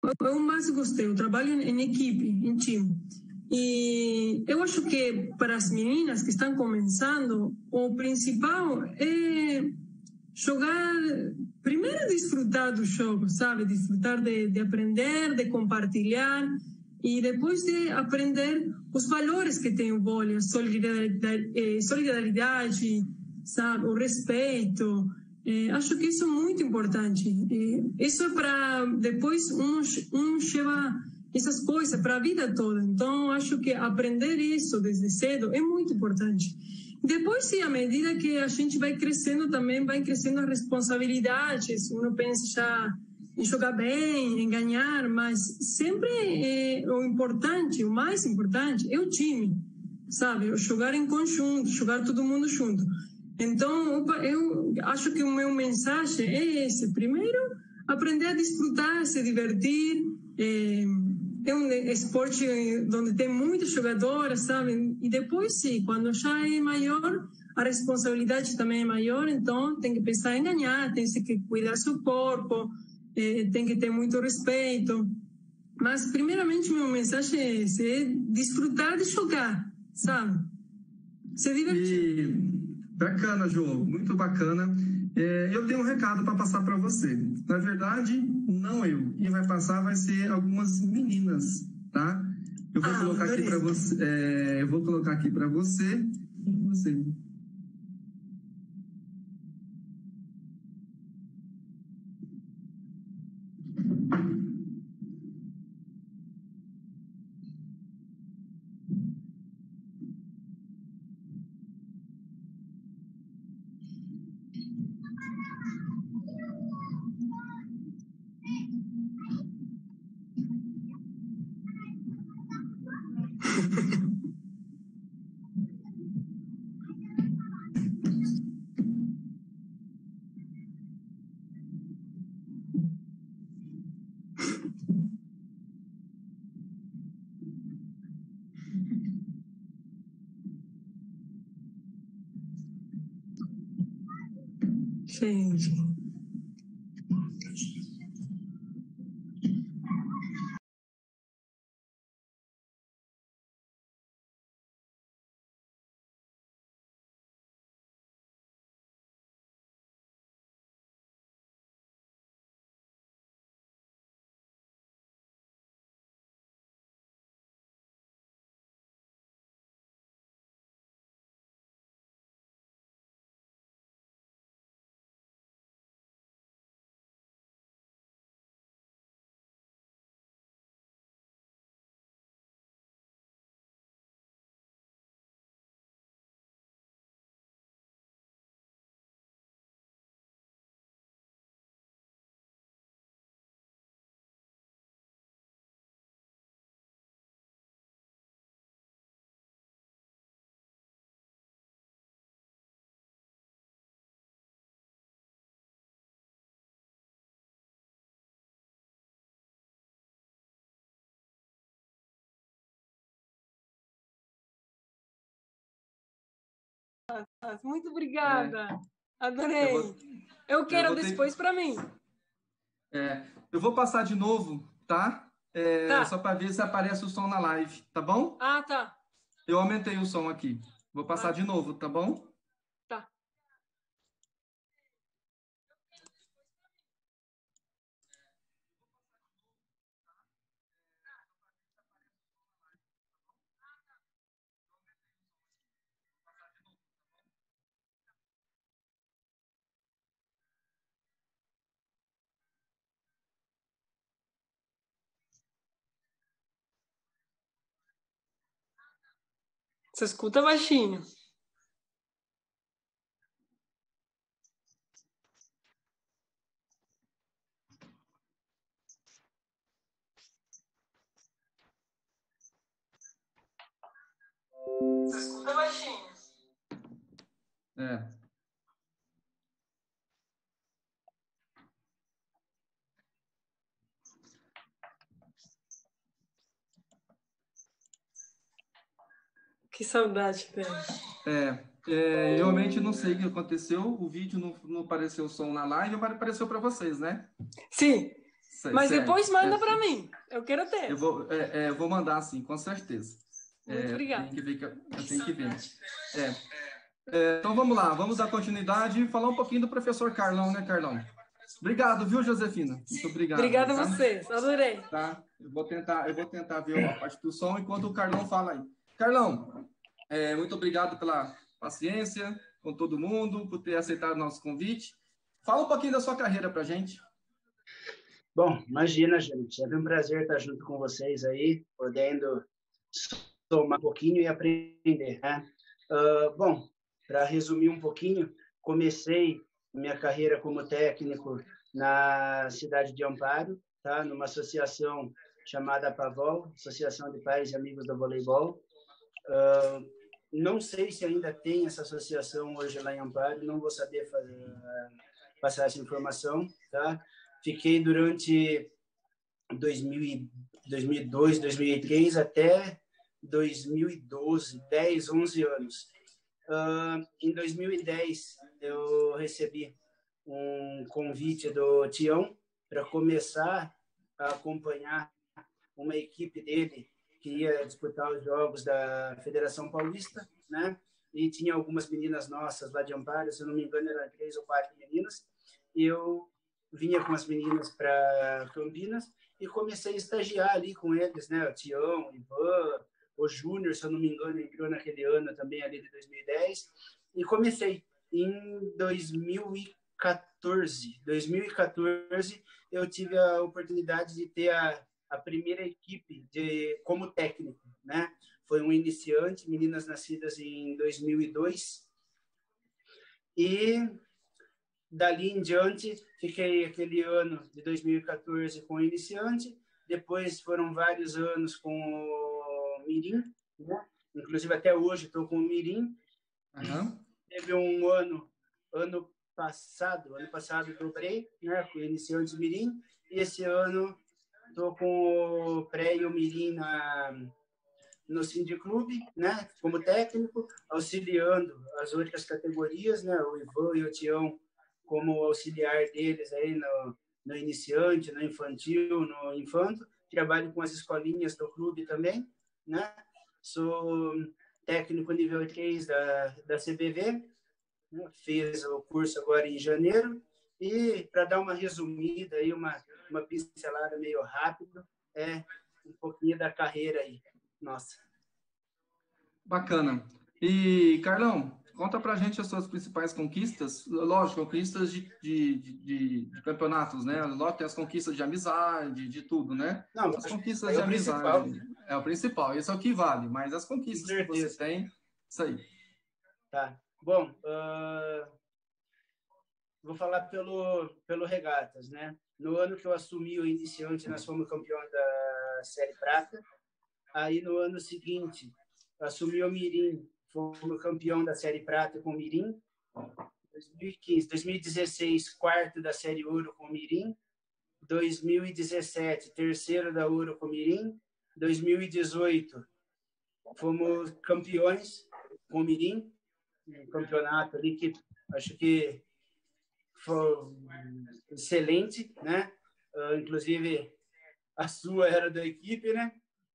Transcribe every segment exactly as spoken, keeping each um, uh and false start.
eu mais gostei, eu trabalho em equipe, em time. E eu acho que para as meninas que estão começando, o principal é jogar, primeiro desfrutar do jogo, sabe? Desfrutar de, de aprender, de compartilhar e depois de aprender os valores que tem o vôlei, a solidariedade, solidariedade, sabe? O respeito. É, acho que isso é muito importante. É, isso é para depois um, um levar essas coisas para a vida toda. Então, acho que aprender isso desde cedo é muito importante. Depois, sim, à medida que a gente vai crescendo, também vai crescendo as responsabilidades. Uno pensa já em jogar bem, em ganhar, mas sempre é, o importante, o mais importante é o time, sabe? Jogar em conjunto, jogar todo mundo junto. Então, eu acho que o meu mensagem é esse. Primeiro, aprender a desfrutar, se divertir. É, é um esporte onde tem muitas jogadoras, sabe? E depois, sim, quando já é maior, a responsabilidade também é maior. Então, tem que pensar em ganhar, tem que cuidar seu corpo, é, tem que ter muito respeito. Mas, primeiramente, meu mensagem é esse, é desfrutar de jogar, sabe? Se divertir. E... Bacana, João, muito bacana. É, eu tenho um recado para passar para você. Na verdade, não eu. Quem vai passar vai ser algumas meninas, tá? Eu vou ah, colocar aqui para você. É, eu vou colocar aqui para você. Você. Gente. Muito obrigada. É. Adorei. Eu, vou, eu quero eu depois ter... para mim. É, eu vou passar de novo, tá? É, tá. Só para ver se aparece o som na live, tá bom? Ah, tá. Eu aumentei o som aqui. Vou passar ah. de novo, tá bom? Tá. Você escuta baixinho. Você escuta baixinho. É. Que saudade, velho. É, é, realmente não sei o que aconteceu. O vídeo não, não apareceu o som na live, mas apareceu para vocês, né? Sim. Mas certo, depois manda certo. para mim. Eu quero ter. Eu vou, é, é, eu vou mandar, sim, com certeza. Muito é, obrigada. Tem que ver, eu tenho que ver. É. É, então vamos lá, vamos dar continuidade e falar um pouquinho do professor Carlão, né, Carlão? Obrigado, viu, Josefina? Muito obrigado. Obrigada tá? a vocês, adorei. Tá? Eu vou tentar, eu vou tentar ver a parte do som enquanto o Carlão fala aí. Carlão, é, muito obrigado pela paciência com todo mundo, por ter aceitado o nosso convite. Fala um pouquinho da sua carreira pra gente. Bom, imagina, gente. Sempre um prazer estar junto com vocês aí, podendo somar um pouquinho e aprender, né? Uh, bom, para resumir um pouquinho, comecei minha carreira como técnico na cidade de Amparo, tá? Numa associação chamada PAVOL, Associação de Pais e Amigos do Voleibol. Uh, não sei se ainda tem essa associação hoje lá em Amparo, não vou saber fazer, uh, passar essa informação, tá? Fiquei durante dois mil, dois mil e dois, dois mil e três até dois mil e doze, dez, onze anos. Uh, em dois mil e dez, eu recebi um convite do Tião para começar a acompanhar uma equipe dele que ia disputar os jogos da Federação Paulista, né? E tinha algumas meninas nossas lá de Amparo, se eu não me engano, eram três ou quatro meninas. E eu vinha com as meninas para Campinas e comecei a estagiar ali com eles, né? O Tião, o Ivan, o Júnior, se eu não me engano, entrou naquele ano também, ali de dois mil e dez. E comecei em dois mil e quatorze. dois mil e quatorze, eu tive a oportunidade de ter a, a primeira equipe de, como técnico, né? Foi um iniciante, meninas nascidas em dois mil e dois. E dali em diante, fiquei aquele ano de dois mil e quatorze com o iniciante, depois foram vários anos com o Mirim, né? Inclusive até hoje estou com o Mirim. Uhum. Teve um ano, ano passado, ano passado dobrei, né, com o iniciante Mirim, e esse ano estou com o pré e o Mirim na, no Sindiclube, né, como técnico, auxiliando as outras categorias, né, o Ivan e o Tião como auxiliar deles aí no, no iniciante, no infantil, no infanto. Trabalho com as escolinhas do clube também, né? Sou técnico nível três da, da C B V, né? Fiz o curso agora em janeiro. E, para dar uma resumida, aí, uma, uma pincelada meio rápido, é um pouquinho da carreira aí, nossa. Bacana. E, Carlão, conta pra gente as suas principais conquistas. Lógico, conquistas de, de, de, de campeonatos, né? Lógico, tem as conquistas de amizade, de tudo, né? Não, as conquistas é de o amizade. principal. É o principal, isso é o que vale. Mas as conquistas que você tem, isso aí. Tá. Bom, uh, vou falar pelo, pelo Regatas, né? No ano que eu assumi o iniciante, nós fomos campeão da Série Prata. Aí, no ano seguinte, assumi o Mirim, fomos campeão da Série Prata com o Mirim. dois mil e quinze, dois mil e dezesseis, quarto da Série Ouro com o Mirim. dois mil e dezessete, terceiro da Ouro com o Mirim. dois mil e dezoito, fomos campeões com o Mirim. Um campeonato ali que acho que foi excelente, né? Uh, inclusive, a sua era da equipe, né?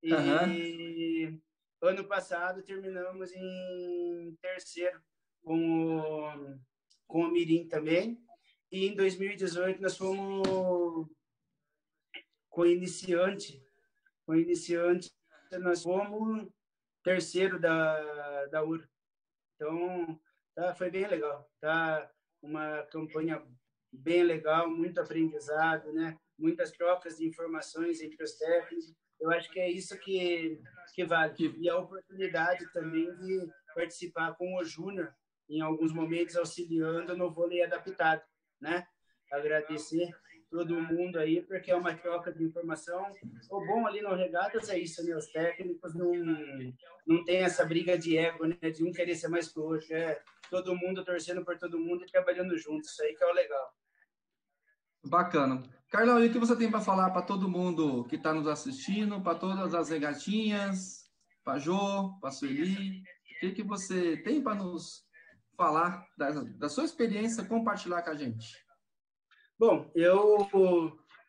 E uhum. Ano passado terminamos em terceiro com o, com o Mirim também. E em dois mil e dezoito nós fomos com o iniciante. Com o iniciante nós fomos terceiro da, da U R. Então, tá, foi bem legal. Tá uma campanha bem legal, muito aprendizado, né? Muitas trocas de informações entre os técnicos. Eu acho que é isso que, que vale. E a oportunidade também de participar com o Júnior, em alguns momentos auxiliando no vôlei adaptado, né? Agradecer todo mundo aí, porque é uma troca de informação. O bom ali no Regatas é isso, né? Os técnicos não, não tem essa briga de ego, né? De um querer ser mais que o outro. É todo mundo torcendo por todo mundo e trabalhando junto. Isso aí que é o legal. Bacana. Carlão, e o que você tem para falar para todo mundo que está nos assistindo, para todas as regatinhas, para a Jô, para a Sueli? O que, que você tem para nos falar da, da sua experiência, compartilhar com a gente? Bom, eu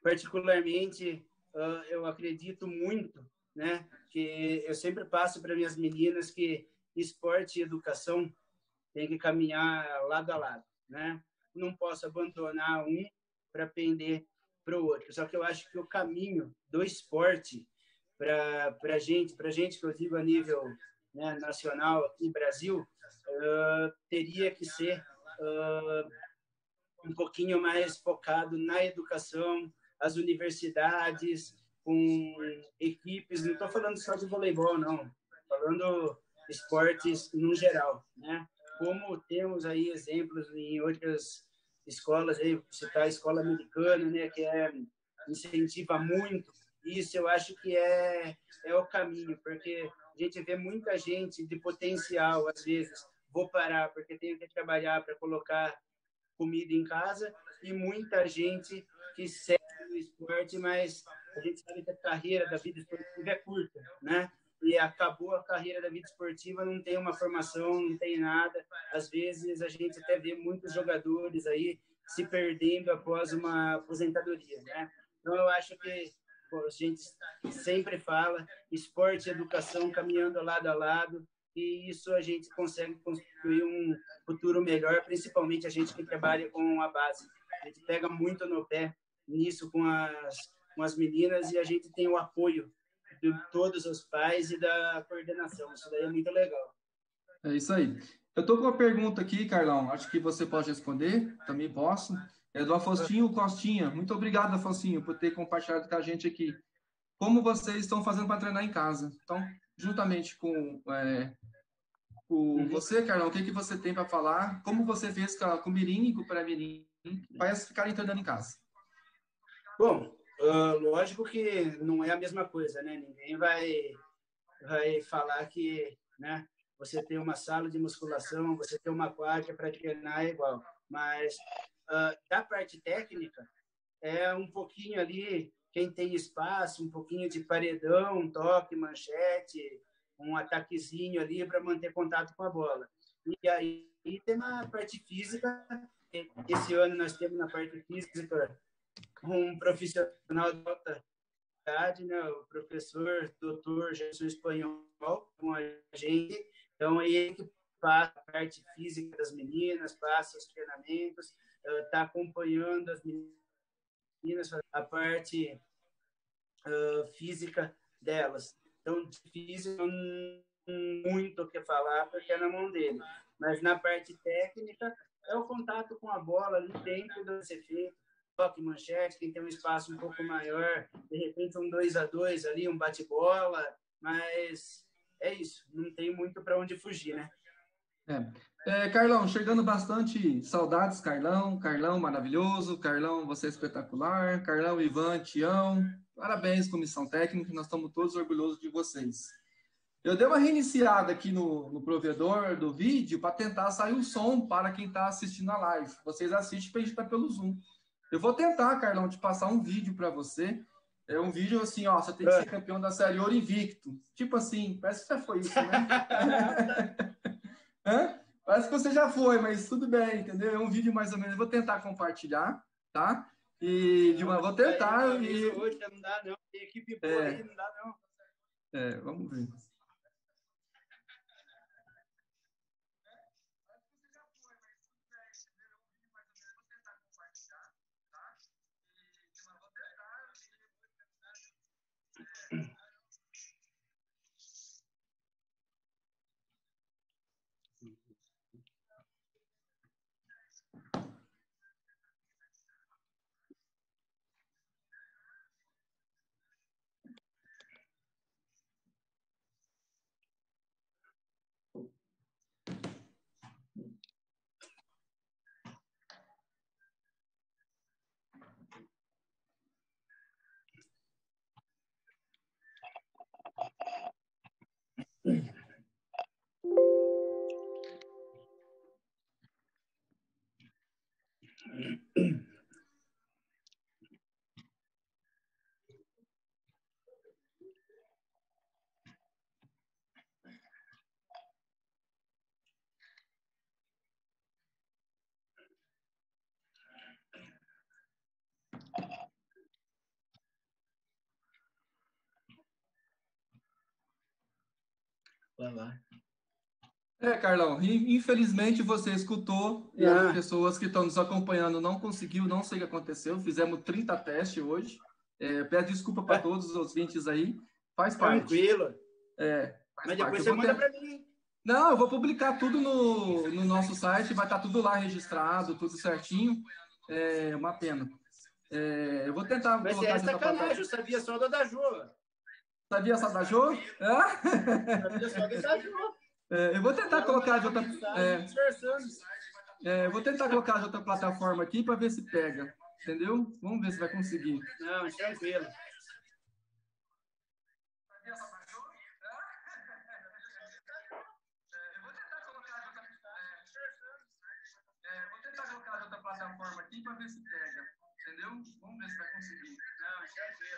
particularmente, uh, eu acredito muito, né, que eu sempre passo para minhas meninas que esporte e educação tem que caminhar lado a lado, né? Não posso abandonar um para pender para o outro. Só que eu acho que o caminho do esporte para a gente, para gente que eu digo a nível, né, nacional e Brasil, uh, teria que ser uh, um pouquinho mais focado na educação, as universidades, com equipes, não estou falando só de voleibol, não, falando esportes no geral, né? Como temos aí exemplos em outras escolas, aí, citar a escola americana, né, que é, incentiva muito isso, eu acho que é, é o caminho, porque a gente vê muita gente de potencial, às vezes, vou parar porque tenho que trabalhar para colocar comida em casa, e muita gente que segue o esporte, mas a gente sabe que a carreira da vida esportiva é curta, né? E acabou a carreira da vida esportiva, não tem uma formação, não tem nada. Às vezes a gente até vê muitos jogadores aí se perdendo após uma aposentadoria, né? Então eu acho que pô, a gente sempre fala esporte e educação caminhando lado a lado, e isso a gente consegue construir um futuro melhor, principalmente a gente que trabalha com a base. A gente pega muito no pé nisso com as, com as meninas, e a gente tem o apoio de todos os pais e da coordenação. Isso daí é muito legal. É isso aí. Eu estou com uma pergunta aqui, Carlão. Acho que você pode responder, também posso. É do Afostinho Costinha. Muito obrigado, Afostinho, por ter compartilhado com a gente aqui. Como vocês estão fazendo para treinar em casa? Então, juntamente com, é, com uhum. você, Carlão, o que, que você tem para falar? Como você fez com o Mirim e com o Pré-Mirim para eles ficarem treinando em casa? Bom, uh, lógico que não é a mesma coisa, né? Ninguém vai, vai falar que, né, você tem uma sala de musculação, você tem uma quadra para treinar é igual. Mas uh, da parte técnica, é um pouquinho ali, quem tem espaço, um pouquinho de paredão, um toque, manchete, um ataquezinho ali para manter contato com a bola. E aí tem a parte física. Esse ano nós temos na parte física um profissional de alta idade, né, o professor doutor Jesus Espanhol, com a gente. Então, ele que passa a parte física das meninas, passa os treinamentos, está acompanhando as meninas, a parte uh, física delas. Então, de física, não muito o que falar, porque é na mão dele. Mas na parte técnica, é o contato com a bola ali dentro do C F, toque, manchete, quem tem um espaço um pouco maior, de repente um dois a dois ali, um bate-bola, mas é isso, não tem muito para onde fugir, né? É. É, Carlão, chegando bastante saudades, Carlão, Carlão maravilhoso, Carlão, você é espetacular, Carlão, Ivan, Tião, parabéns, comissão técnica, nós estamos todos orgulhosos de vocês. Eu dei uma reiniciada aqui no, no provedor do vídeo para tentar sair o som para quem está assistindo a live. Vocês assistem para a gente estar pelo Zoom. Eu vou tentar, Carlão, te passar um vídeo para você. É um vídeo assim, ó, você tem que ser campeão da Série Ouro invicto. Tipo assim, parece que já foi isso, né? Hã? Parece que você já foi, mas tudo bem, entendeu? É um vídeo mais ou menos. Eu vou tentar compartilhar, tá? E de uma, vou tentar. E... Hoje não dá, não. Tem equipe boa é. aí, não dá, não. É, vamos ver. Vai lá. É, Carlão, infelizmente você escutou e Ah. as pessoas que estão nos acompanhando não conseguiu, não sei o que aconteceu. Fizemos trinta testes hoje. É, peço desculpa para todos os ouvintes aí. Faz parte. Tranquilo. É, faz Mas parte. depois Eu você vou manda ter... para mim. Não, eu vou publicar tudo no, no nosso site, vai estar tudo lá registrado, tudo certinho. É uma pena. É, eu vou tentar Mas colocar é de outra sacanagem, plataforma. eu sabia só da da Jô. Sabia só da Jô? É? Sabia só da da Jô. É, eu vou tentar Ela colocar de mandava outra. mensagem É, disfarçando. é, eu vou tentar colocar de outra plataforma aqui para ver se pega. Entendeu? Vamos ver se vai conseguir. Não, tranquilo. Plataforma aqui para ver se pega, entendeu? Vamos ver se vai conseguir. Não, tranquilo.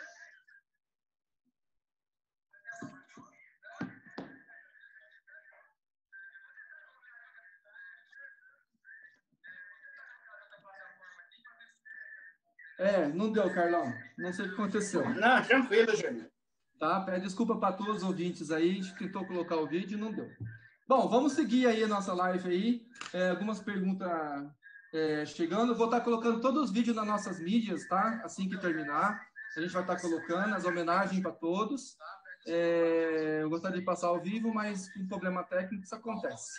É, não deu, Carlão. Não sei o que aconteceu. Não, tranquilo, Júnior. Tá? Pede desculpa para todos os ouvintes aí. A gente tentou colocar o vídeo e não deu. Bom, vamos seguir aí a nossa live aí. É, algumas perguntas é, chegando. Eu vou estar colocando todos os vídeos nas nossas mídias, tá? Assim que terminar. A gente vai estar colocando as homenagens para todos. É, eu gostaria de passar ao vivo, mas com problema técnico isso acontece.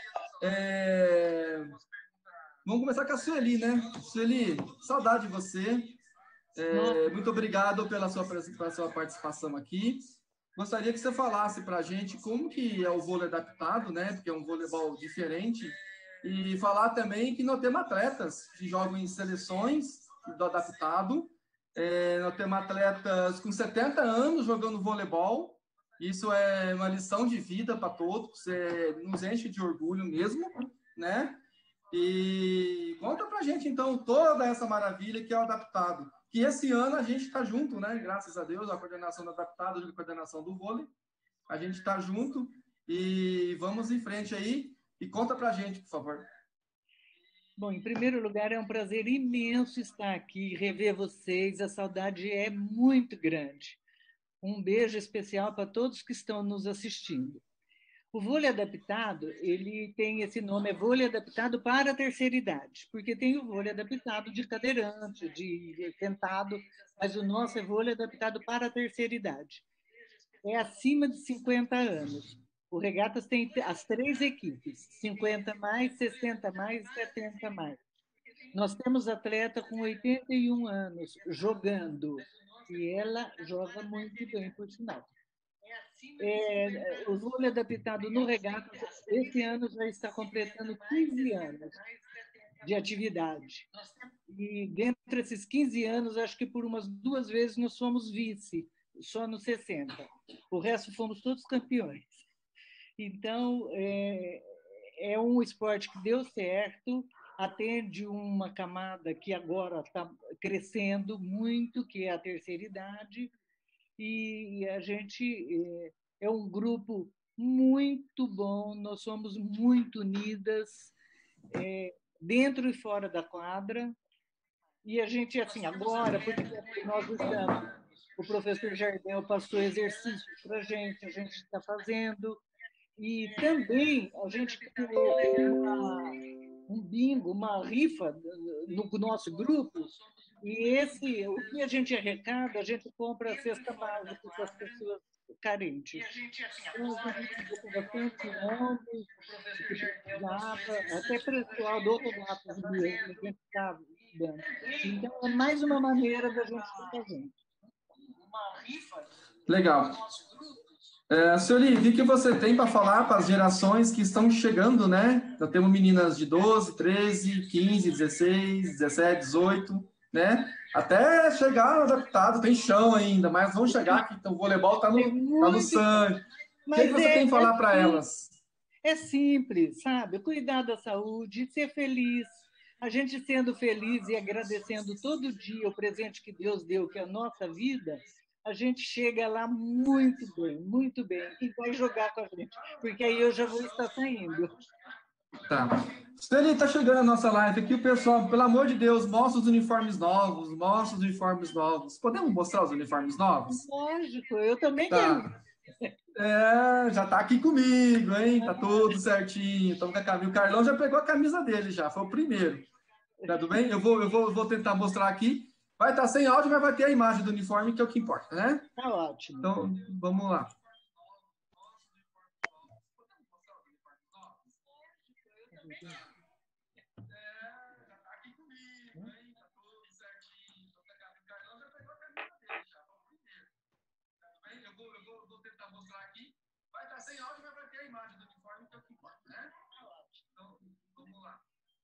É, vamos começar com a Sueli, né? Sueli, saudade de você. É, muito obrigado pela sua, pela sua participação aqui. Gostaria que você falasse para a gente como que é o vôlei adaptado, né? Porque é um voleibol diferente. E falar também que nós temos atletas que jogam em seleções do adaptado. É, nós temos atletas com setenta anos jogando voleibol. Isso é uma lição de vida para todos. É, nos enche de orgulho mesmo, né? E conta para a gente, então, toda essa maravilha que é o adaptado. Que esse ano a gente está junto, né? Graças a Deus, a coordenação do adaptado e a coordenação do vôlei. A gente está junto e vamos em frente aí. E conta para a gente, por favor. Bom, em primeiro lugar, é um prazer imenso estar aqui, rever vocês. A saudade é muito grande. Um beijo especial para todos que estão nos assistindo. O vôlei adaptado, ele tem esse nome, é vôlei adaptado para a terceira idade, porque tem o vôlei adaptado de cadeirante, de sentado, mas o nosso é vôlei adaptado para a terceira idade. É acima de cinquenta anos. O Regatas tem as três equipes, cinquenta mais, sessenta mais e setenta mais. Nós temos atleta com oitenta e um anos jogando, e ela joga muito bem, por sinal. É, o vôlei adaptado no Regatas, esse ano já está completando quinze anos de atividade. E dentro desses quinze anos, acho que por umas duas vezes nós fomos vice, só nos sessenta. O resto fomos todos campeões. Então, é, é um esporte que deu certo, atende uma camada que agora está crescendo muito, que é a terceira idade, e a gente é um grupo muito bom, nós somos muito unidas, é, dentro e fora da quadra, e a gente, assim, agora, porque nós estamos, o professor Jardel passou exercício para a gente, a gente está fazendo, e também a gente criou uma, um bingo, uma rifa no nosso grupo, e esse, o que a gente arrecada, a gente compra a cesta básica para as pessoas carentes. Então, a gente tem bastante ônibus, até pessoal do Regatas mesmo, a gente está dando. Então, é mais uma maneira da gente estar fazendo. Legal. É, Sueli, o que, que você tem para falar para as gerações que estão chegando, né? Nós temos meninas de doze, treze, quinze, dezesseis, dezessete, dezoito, né? Até chegar no adaptado, tem chão ainda, mas vão chegar que o voleibol está no, tá no sangue. O que, que você é, tem que falar é para elas? É simples, sabe? Cuidar da saúde, ser feliz. A gente sendo feliz e agradecendo todo dia o presente que Deus deu, que é a nossa vida, a gente chega lá muito bem, muito bem, e vai jogar com a gente, porque aí eu já vou estar saindo. Tá. Sueli, está chegando a nossa live aqui, o pessoal, pelo amor de Deus, mostra os uniformes novos, mostra os uniformes novos. Podemos mostrar os uniformes novos? Lógico, eu também tá. quero. É, já tá aqui comigo, hein? Tá tudo certinho. Tamo com a camisa. O Carlão já pegou a camisa dele, já. Foi o primeiro. Tá tudo bem? Eu vou, eu vou, eu vou tentar mostrar aqui. Vai estar sem áudio, mas vai ter a imagem do uniforme, que é o que importa, né? Tá ótimo. Então, vamos lá. Eu vou tentar mostrar aqui. Vai estar sem áudio, mas vai ter a imagem do uniforme, que é o que importa, né? Então, vamos lá.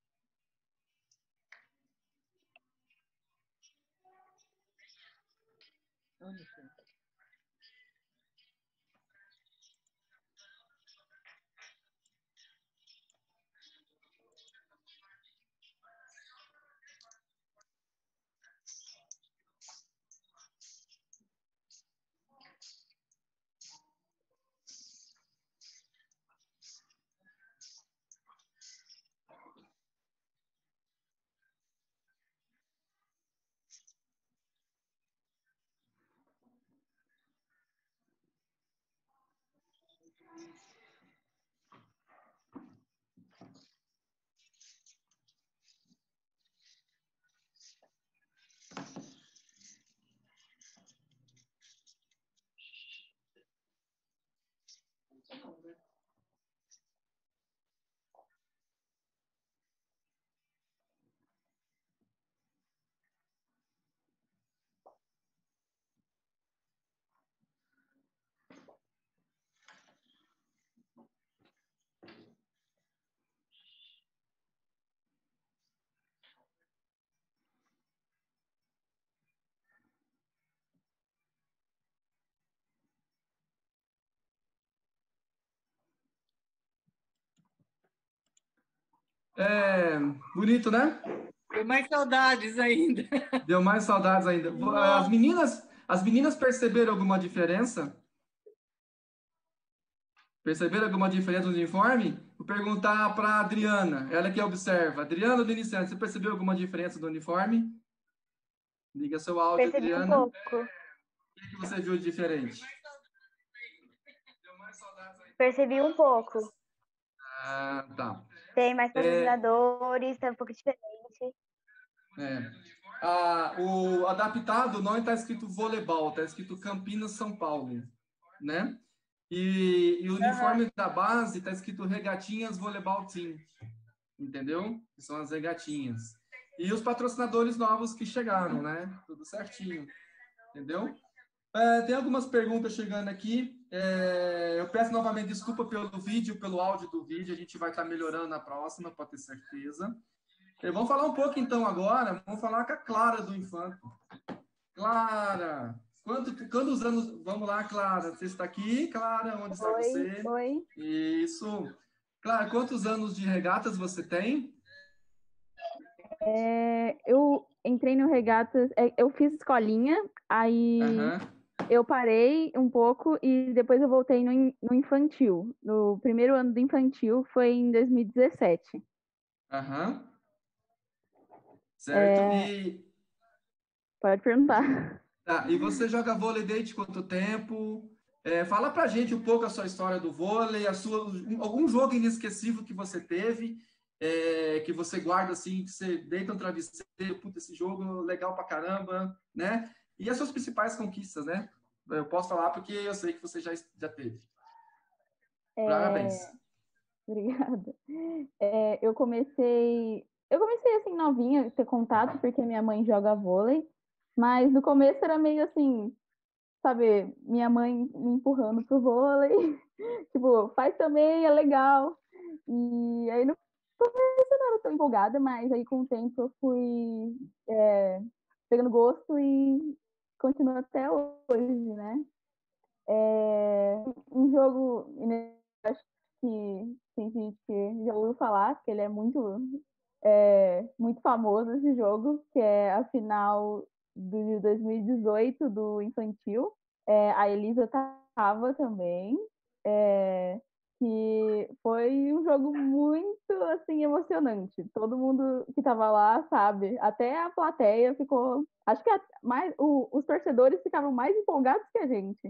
É, bonito, né? Deu mais saudades ainda. Deu mais saudades ainda. As meninas, as meninas perceberam alguma diferença? Perceberam alguma diferença no uniforme? Vou perguntar para a Adriana, ela que observa. Adriana do Iniciante, você percebeu alguma diferença do uniforme? Liga seu áudio, Percebi Adriana. um pouco. O que, que você viu de diferente? Percebi um pouco. Ah, tá. Tem mais É, patrocinadores, tá um pouco diferente. é. Ah, o adaptado não está escrito voleibol, está escrito Campinas, São Paulo, né? E, e o uniforme da base está escrito Regatinhas Voleibol Team, entendeu? Que são as regatinhas. E os patrocinadores novos que chegaram, né? Tudo certinho, entendeu? É, tem algumas perguntas chegando aqui. É, eu peço novamente desculpa pelo vídeo, pelo áudio do vídeo. A gente vai estar melhorando na próxima, pode ter certeza. É, vamos falar um pouco então agora. Vamos falar com a Clara do Infanto. Clara, quanto, quantos anos? Vamos lá, Clara. Você está aqui, Clara? Onde está Oi, você? oi. Isso. Clara, quantos anos de regatas você tem? É, eu entrei no regatas, é, eu fiz escolinha, aí Aham. eu parei um pouco e depois eu voltei no, in- no infantil. No primeiro ano do infantil foi em dois mil e dezessete. Aham. Certo. E, Pode perguntar. tá, e você joga vôlei desde quanto tempo? É, fala pra gente um pouco a sua história do vôlei, a sua, um- algum jogo inesquecível que você teve, é, que você guarda assim, que você deita um travesseiro, puta, esse jogo legal pra caramba, né? E as suas principais conquistas, né? Eu posso falar porque eu sei que você já, já teve. Parabéns. Obrigada. É, eu comecei, eu comecei assim novinha a ter contato porque minha mãe joga vôlei, mas no começo era meio assim, sabe, minha mãe me empurrando pro vôlei, tipo, faz também, é legal. E aí no começo eu não era tão empolgada, mas aí com o tempo eu fui é, pegando gosto e continuo até hoje, né? É, um jogo, acho que tem gente que já ouviu falar, porque ele é muito, é, muito famoso esse jogo, que é a final de dois mil e dezoito do infantil. É, a Elisa estava também, é, que foi um jogo muito assim emocionante. Todo mundo que estava lá, sabe, até a plateia ficou, acho que a, mais, o, os torcedores ficavam mais empolgados que a gente.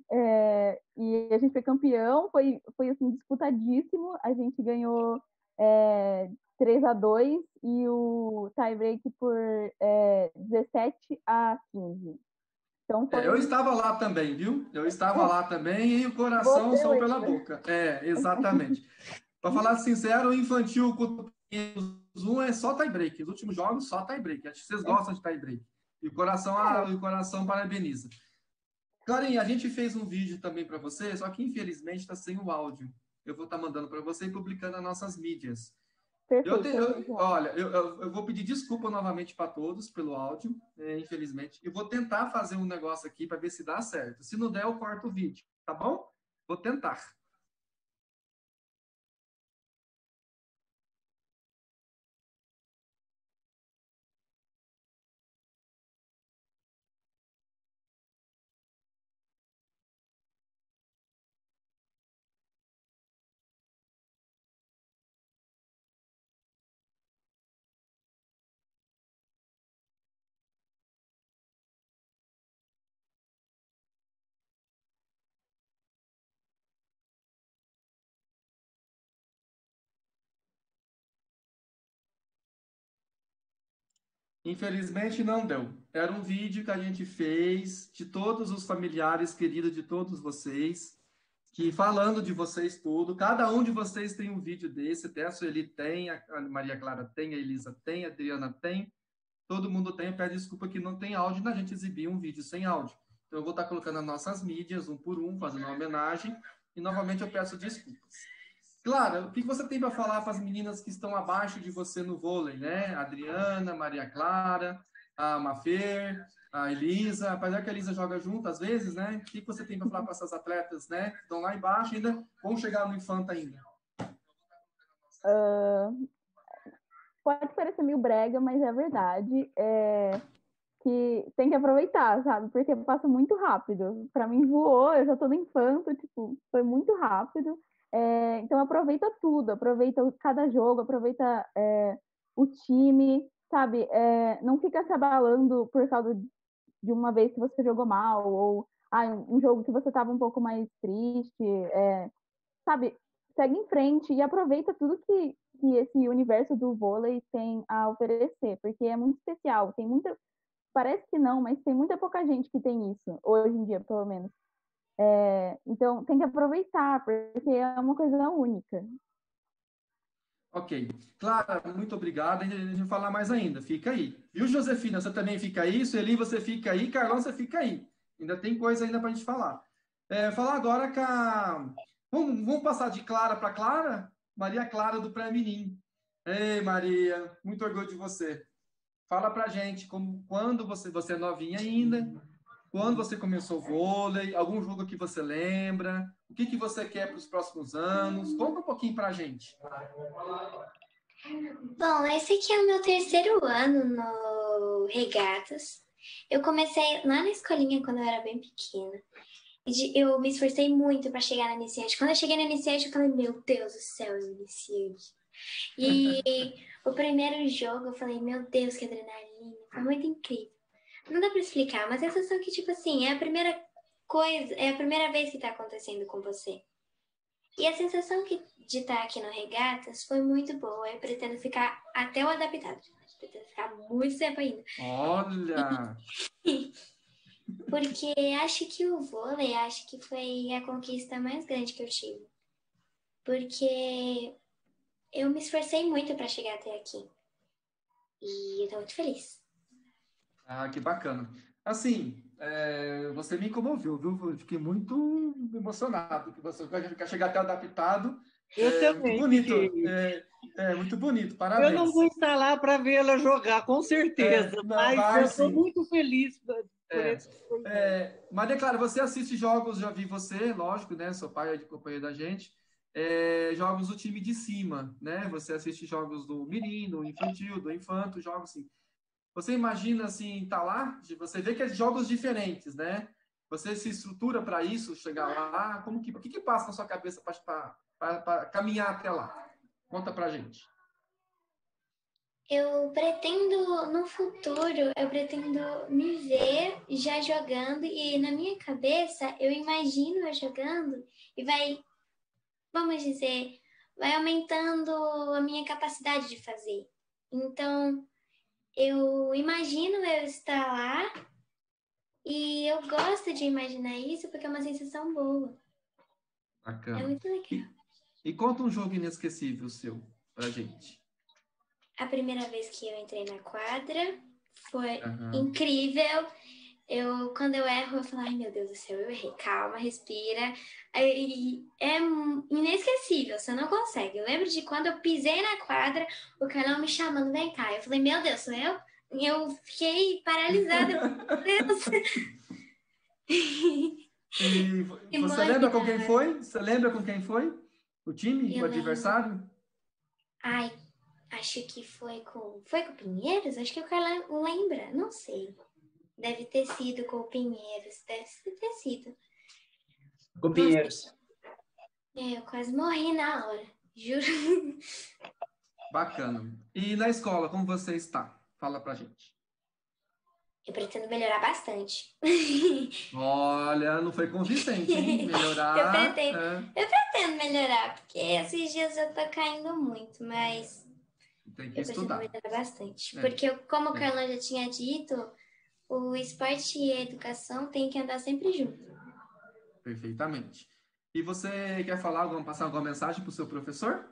É, e a gente foi campeão, foi, foi assim, disputadíssimo. A gente ganhou é, três a dois e o tie-break por é, dezessete a quinze. Então É, foi. eu estava lá também, viu? Eu estava lá também e o coração Você saiu pela lembra? boca. É, exatamente. Para falar sincero, o infantil um é só tie-break. Os últimos jogos, só tie-break. Acho que vocês gostam de tie-break. E o coração, ah, o coração parabeniza. Clarinha, a gente fez um vídeo também para você, só que infelizmente está sem o áudio. Eu vou estar tá mandando para você e publicando nas nossas mídias. Perfeito. Eu, te, eu olha, eu, eu, eu vou pedir desculpa novamente para todos pelo áudio, é, infelizmente. Eu vou tentar fazer um negócio aqui para ver se dá certo. Se não der, eu corto o vídeo, tá bom? Vou tentar. Infelizmente não deu. Era um vídeo que a gente fez de todos os familiares queridos de todos vocês, que falando de vocês tudo. Cada um de vocês tem um vídeo desse. Até a Sueli tem, a Maria Clara tem, a Elisa tem, a Adriana tem. Todo mundo tem. Eu peço desculpa que não tem áudio, na gente exibir um vídeo sem áudio. Então eu vou estar colocando as nossas mídias, um por um, fazendo uma homenagem. E novamente eu peço desculpas. Clara, o que você tem para falar para as meninas que estão abaixo de você no vôlei, né? A Adriana, Maria Clara, a Mafer, a Elisa, apesar que a Elisa joga junto às vezes, né? O que você tem para falar para essas atletas, né? Que estão lá embaixo ainda, vão chegar no Infanta ainda. Uh, pode parecer meio brega, mas é verdade. É que tem que aproveitar, sabe? Porque passa muito rápido. Para mim voou, eu já tô no Infanto, tipo, foi muito rápido. É, então aproveita tudo, aproveita cada jogo, aproveita é, o time, sabe? É, não fica se abalando por causa de uma vez que você jogou mal, ou ah, um jogo que você estava um pouco mais triste, é, sabe? Segue em frente e aproveita tudo que, que esse universo do vôlei tem a oferecer, porque é muito especial, tem muita... Parece que não, mas tem muita pouca gente que tem isso, hoje em dia, pelo menos. É, então, tem que aproveitar, porque é uma coisa única. Ok. Clara, muito obrigado. A gente vai falar mais ainda. Fica aí. Viu, Josefina? Você também fica aí. Sueli, você fica aí. Carlão, você fica aí. Ainda tem coisa ainda para a gente falar. É, falar agora com a... Vamos, vamos passar de Clara para Clara? Maria Clara do Pré-Mirim. Ei, Maria, muito orgulho de você. Fala pra gente como, quando você, você é novinha ainda, quando você começou o vôlei, algum jogo que você lembra, o que, que você quer para os próximos anos? Conta um pouquinho pra gente. Bom, esse aqui é o meu terceiro ano no Regatas. Eu comecei lá na escolinha quando eu era bem pequena. Eu me esforcei muito para chegar na iniciante. Quando eu cheguei na iniciante, eu falei, meu Deus do céu, eu iniciante. E o primeiro jogo, eu falei, meu Deus, que adrenalina. Foi muito incrível. Não dá para explicar, mas a sensação que, tipo assim, é a primeira coisa, é a primeira vez que tá acontecendo com você. E a sensação que, de estar aqui no Regatas foi muito boa. Eu pretendo ficar até o adaptado. Pretendo ficar muito tempo ainda. Olha! Porque acho que o vôlei, acho que foi a conquista mais grande que eu tive. Porque eu me esforcei muito para chegar até aqui. E eu tô muito feliz. Ah, que bacana. Assim, é, você me comoveu, viu? Eu fiquei muito emocionado que você quer chegar até adaptado. Eu é, também. Muito bonito. É, é, muito bonito. Parabéns. Eu não vou estar lá para vê-la jogar, com certeza, É, não, mas vai, eu estou sim. muito feliz por É, esse depoimento. é, Maria Clara, você assiste jogos, já vi você, lógico, né? Seu pai é de companhia da gente. É, jogos do time de cima, né? Você assiste jogos do Mirim, do Infantil, do Infanto, jogos assim. Você imagina assim, tá lá? Você vê que é jogos diferentes, né? Você se estrutura para isso, chegar lá? Como que, o que, que passa na sua cabeça para caminhar até lá? Conta pra gente. Eu pretendo, no futuro, eu pretendo me ver já jogando e na minha cabeça eu imagino eu jogando e vai, vamos dizer, vai aumentando a minha capacidade de fazer. Então, eu imagino eu estar lá e eu gosto de imaginar isso porque é uma sensação boa. É Bacana. muito legal. E, e conta um jogo inesquecível seu pra gente. A primeira vez que eu entrei na quadra foi Aham. incrível. Eu, quando eu erro, eu falo, ai meu Deus do céu, eu errei, calma, respira. Aí, é inesquecível, você não consegue. Eu lembro de quando eu pisei na quadra, o Carlão me chamando, vem cá. Eu falei, meu Deus, sou eu? Eu fiquei paralisada. Meu Deus. E Que você lembra com quem emocionante. foi? Você lembra com quem foi? O time, Eu o adversário? lembro. Ai, acho que foi com. Foi com o Pinheiros? Acho que o Carlão lembra, não sei. Deve ter sido com o Pinheiros, deve ter sido. Com Pinheiros. É, eu quase morri na hora, juro. Bacana. E na escola, como você está? Fala pra gente. Eu pretendo melhorar bastante. Olha, não foi convincente, hein? Melhorar. Eu pretendo, é, eu pretendo melhorar, porque esses dias eu tô caindo muito, mas Tem que eu pretendo estudar. melhorar bastante. É, Porque, eu- como o é. Carlão já tinha dito, o esporte e a educação têm que andar sempre junto. Perfeitamente. E você quer falar, alguma, passar alguma mensagem pro seu professor?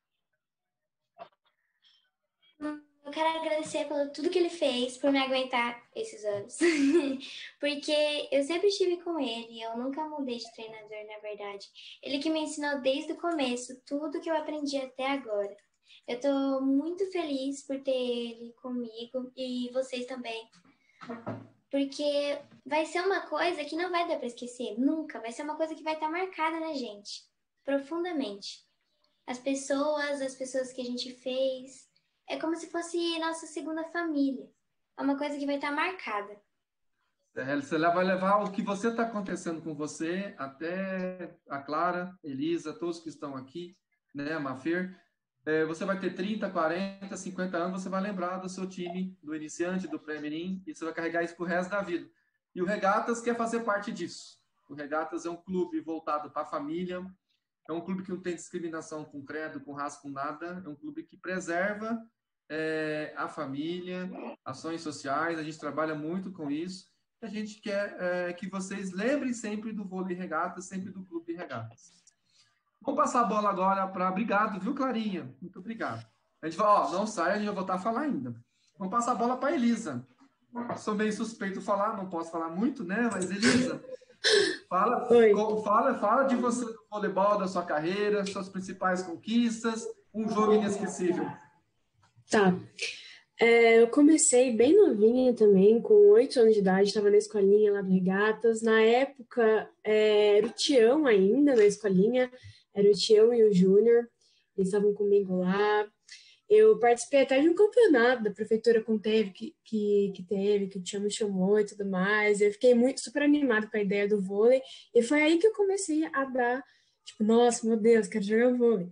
Eu quero agradecer por tudo que ele fez, por me aguentar esses anos. Porque eu sempre estive com ele, eu nunca mudei de treinador, na verdade. Ele que me ensinou desde o começo tudo que eu aprendi até agora. Eu tô muito feliz por ter ele comigo e vocês também. Porque vai ser uma coisa que não vai dar para esquecer, nunca. Vai ser uma coisa que vai estar marcada na gente, profundamente. As pessoas, as pessoas que a gente fez. É como se fosse nossa segunda família. É uma coisa que vai estar marcada. É, Você vai levar o que você está acontecendo com você até a Clara, Elisa, todos que estão aqui, né, a Mafer. É, você vai ter trinta, quarenta, cinquenta anos, você vai lembrar do seu time, do iniciante, do pré-mirim, e você vai carregar isso pro resto da vida. E o Regatas quer fazer parte disso. O Regatas é um clube voltado para a família, é um clube que não tem discriminação com credo, com raça, com nada, é um clube que preserva é, a família, ações sociais, a gente trabalha muito com isso. A gente quer é, que vocês lembrem sempre do vôlei regatas, sempre do clube regatas. Vamos passar a bola agora para... Obrigado, viu, Clarinha? Muito obrigado. A gente vai, ó, não sai, a gente vai voltar a falar ainda. Vamos passar a bola para a Elisa. Sou meio suspeito de falar, não posso falar muito, né? Mas, Elisa, fala, fala, fala de você do voleibol, da sua carreira, suas principais conquistas, um jogo inesquecível. Tá. É, eu comecei bem novinha também, com oito anos de idade, estava na escolinha lá do Regatas. Na época, é, era o Tião ainda na escolinha, era o Tião e o Júnior, eles estavam comigo lá. Eu participei até de um campeonato da prefeitura com teve, que, que, que teve, que o Tião me chamou e tudo mais. Eu fiquei muito super animada com a ideia do vôlei, e foi aí que eu comecei a dar, tipo, nossa, meu Deus, quero jogar vôlei.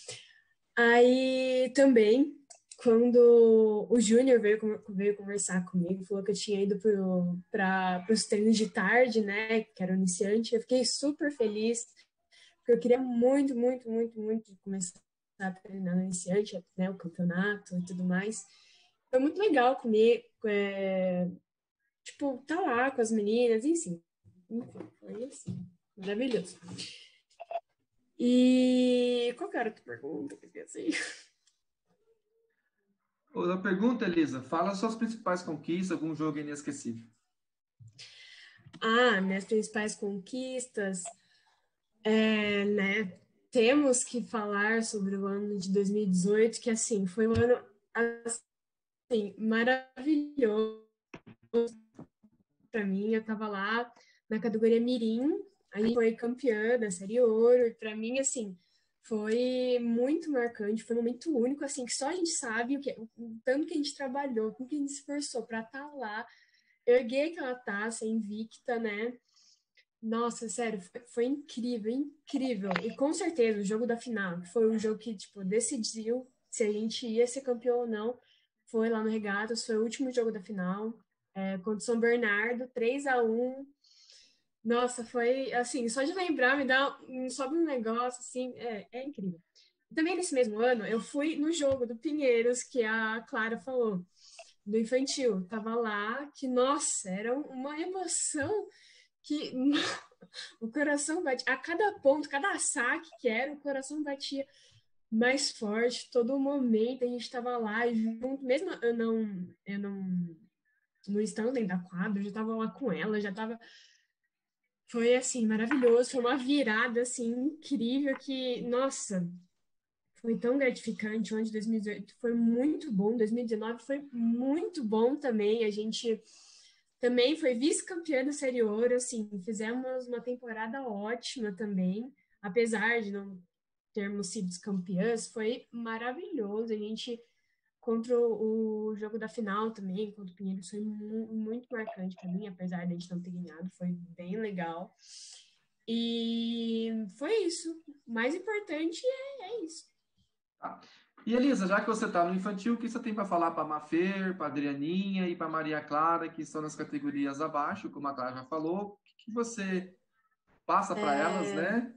Aí também, quando o Júnior veio, veio conversar comigo, falou que eu tinha ido para os treinos de tarde, né, que era iniciante, eu fiquei super feliz, porque eu queria muito, muito, muito, muito começar a treinar no iniciante, né, o campeonato e tudo mais. Foi muito legal comigo, é, tipo, tá lá com as meninas, enfim. Enfim, foi assim, maravilhoso. E qual que era a tua pergunta? Porque assim... Outra pergunta, Elisa. Fala suas principais conquistas, algum jogo inesquecível. Ah, minhas principais conquistas, é, né? Temos que falar sobre o ano de dois mil e dezoito, que assim foi um ano assim maravilhoso para mim. Eu estava lá na categoria Mirim, a gente foi campeã da Série Ouro, e para mim assim foi muito marcante, foi um momento único, assim, que só a gente sabe o, que, o tanto que a gente trabalhou, o que a gente se esforçou para estar lá, erguer aquela taça invicta, né? Nossa, sério, foi, foi incrível, incrível. E com certeza o jogo da final, que foi o jogo que, tipo, decidiu se a gente ia ser campeão ou não, foi lá no Regatas, foi o último jogo da final, é, contra o São Bernardo, três a um. Nossa, foi assim, só de lembrar me dá um, sobe um negócio assim, é, é incrível. Também nesse mesmo ano, eu fui no jogo do Pinheiros, que a Clara falou, do infantil. Tava lá, que, nossa, era uma emoção que o coração batia, a cada ponto, cada saque que era, o coração batia mais forte, todo momento a gente estava lá junto, mesmo eu não, eu não, não estando dentro da quadra, eu já estava lá com ela, já estava, foi assim, maravilhoso, foi uma virada, assim, incrível que, nossa, foi tão gratificante. O ano de dois mil e dezoito foi muito bom, dois mil e dezenove foi muito bom também, a gente também foi vice-campeã da Série Ouro, assim, fizemos uma temporada ótima também, apesar de não termos sido campeãs, foi maravilhoso. A gente, contra o, o jogo da final também, contra o Pinheiros, foi mu muito marcante para mim, apesar de a gente não ter ganhado, foi bem legal. E foi isso. O mais importante é, é isso. Tá. E Elisa, já que você está no infantil, o que você tem para falar para a Mafer, para a Adrianinha e para a Maria Clara, que estão nas categorias abaixo, como a Clara já falou, o que, que você passa para é... elas, né?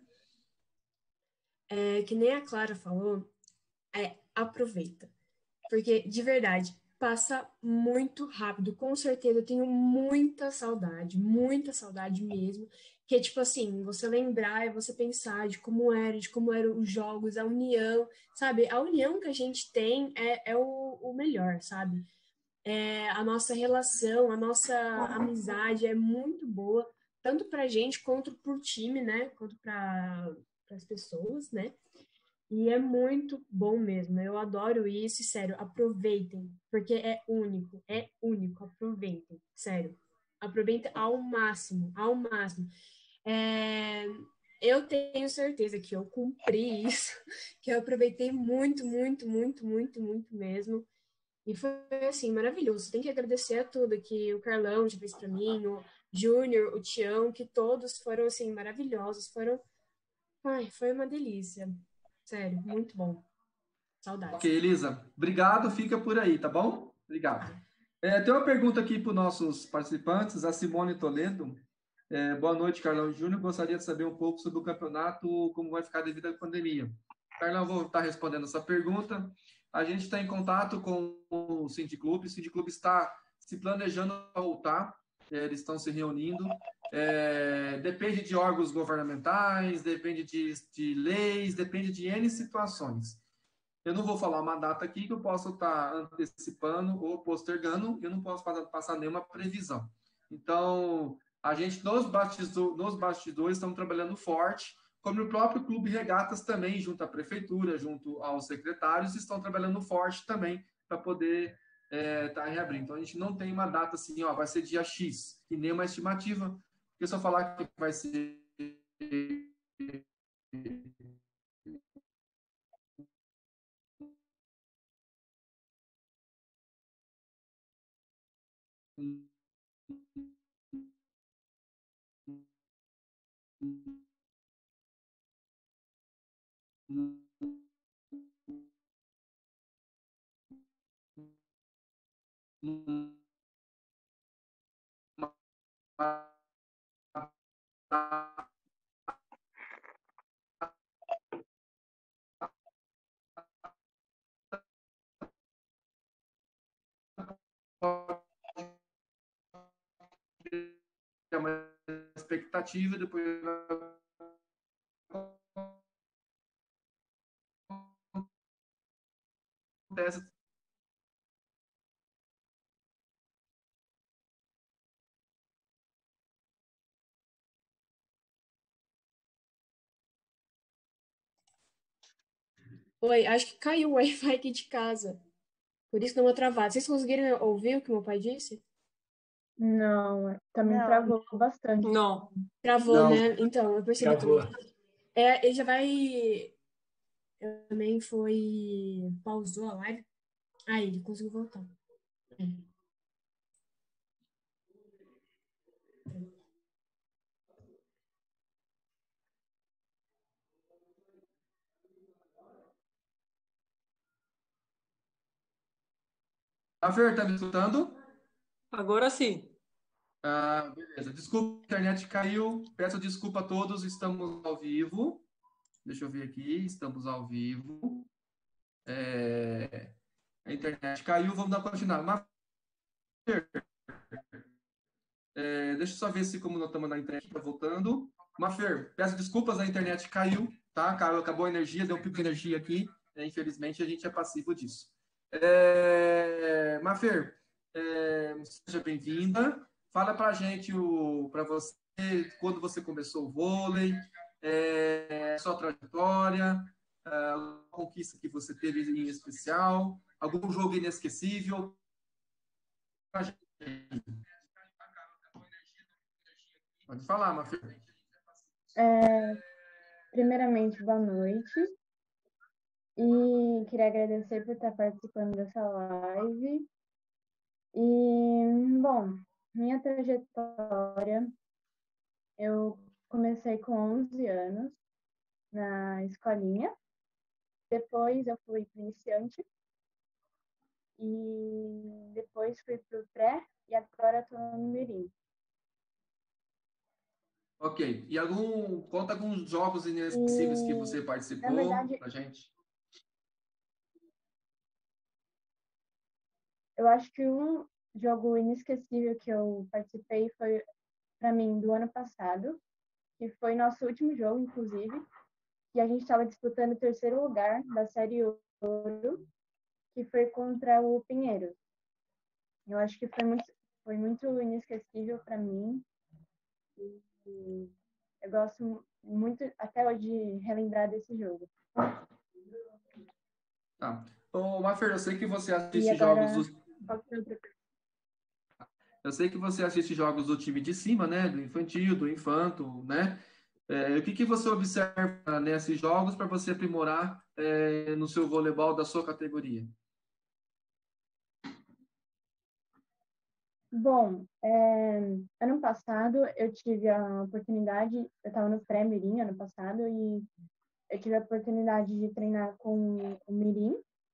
É, que nem a Clara falou, é, aproveita. Porque, de verdade, passa muito rápido. Com certeza, eu tenho muita saudade, muita saudade mesmo. Que é tipo assim, você lembrar e você pensar de como era, de como eram os jogos, a união, sabe? A união que a gente tem é, é o, o melhor, sabe? É, a nossa relação, a nossa amizade é muito boa, tanto pra gente quanto pro time, né? Quanto para as pessoas, né? E é muito bom mesmo. Eu adoro isso, e, sério, aproveitem, porque é único, é único, aproveitem, sério. Aproveitem ao máximo, ao máximo. É, eu tenho certeza que eu cumpri isso, que eu aproveitei muito, muito, muito, muito, muito mesmo. E foi, assim, maravilhoso. Tem que agradecer a tudo que o Carlão já fez para mim, o Júnior, o Tião, que todos foram, assim, maravilhosos. Foram, ai, foi uma delícia. Sério, muito bom. Ok, Saudades. Elisa, obrigado, fica por aí, tá bom? Obrigado. É, tem uma pergunta aqui para os nossos participantes, a Simone Toledo. É, boa noite, Carlão Júnior. Gostaria de saber um pouco sobre o campeonato, como vai ficar devido à pandemia. Carlão, vou estar respondendo essa pergunta. A gente está em contato com o Sindiclube. O Sindiclube está se planejando para voltar. É, eles estão se reunindo. É, depende de órgãos governamentais, depende de, de leis, depende de N situações. Eu não vou falar uma data aqui que eu posso estar antecipando ou postergando, eu não posso passar nenhuma previsão. Então, a gente, nos bastidores, nos bastidores, estamos trabalhando forte, como o próprio Clube Regatas também, junto à prefeitura, junto aos secretários, estão trabalhando forte também para poder estar é, tá reabrindo. Então, a gente não tem uma data assim, ó, vai ser dia X, e nem uma estimativa, porque se eu falar que vai ser é uma expectativa, depois acontece. Oi, acho que caiu o Wi-Fi aqui de casa. Por isso deu uma travada. Vocês conseguiram ouvir o que meu pai disse? Não, também Não. travou bastante. Não. Travou, Não, né? Então, eu percebi travou. também. É, ele já vai. Também foi. Pausou a live. Aí, ele conseguiu voltar. É. Mafer, tá me escutando? Agora sim. Ah, beleza. Desculpa, a internet caiu. Peço desculpa a todos, estamos ao vivo. Deixa eu ver aqui, estamos ao vivo. É, a internet caiu, vamos dar continuar. Mafer, é, deixa eu só ver se como nós estamos na internet, está voltando. Mafer, peço desculpas, a internet caiu, tá? Caiu, acabou a energia, deu um pico de energia aqui. É, infelizmente, a gente é passivo disso. É, Mafer, é, seja bem-vinda. Fala para a gente, para você, quando você começou o vôlei, é, sua trajetória, a conquista que você teve em especial, algum jogo inesquecível. Pode falar, Mafer. É, primeiramente, boa noite. E queria agradecer por estar participando dessa live. E, bom, minha trajetória, eu comecei com onze anos na escolinha. Depois eu fui para iniciante. E depois fui para o pré. E agora estou no mirim. Ok. E algum, conta alguns jogos inesquecíveis E, que você participou, na verdade, pra gente. Eu acho que um jogo inesquecível que eu participei foi, para mim, do ano passado, que foi nosso último jogo, inclusive, que a gente estava disputando o terceiro lugar da Série Ouro, que foi contra o Pinheiros. Eu acho que foi muito, foi muito inesquecível para mim. E, e eu gosto muito, até hoje, de relembrar desse jogo. Tá. Ô, Mafer, eu sei que você E assiste agora, jogos do... Eu sei que você assiste jogos do time de cima, né? Do infantil, do infanto, né? É, o que, que você observa nesses jogos para você aprimorar é, no seu voleibol da sua categoria? Bom, é, ano passado eu tive a oportunidade, eu estava no pré-mirim ano passado e eu tive a oportunidade de treinar com o mirim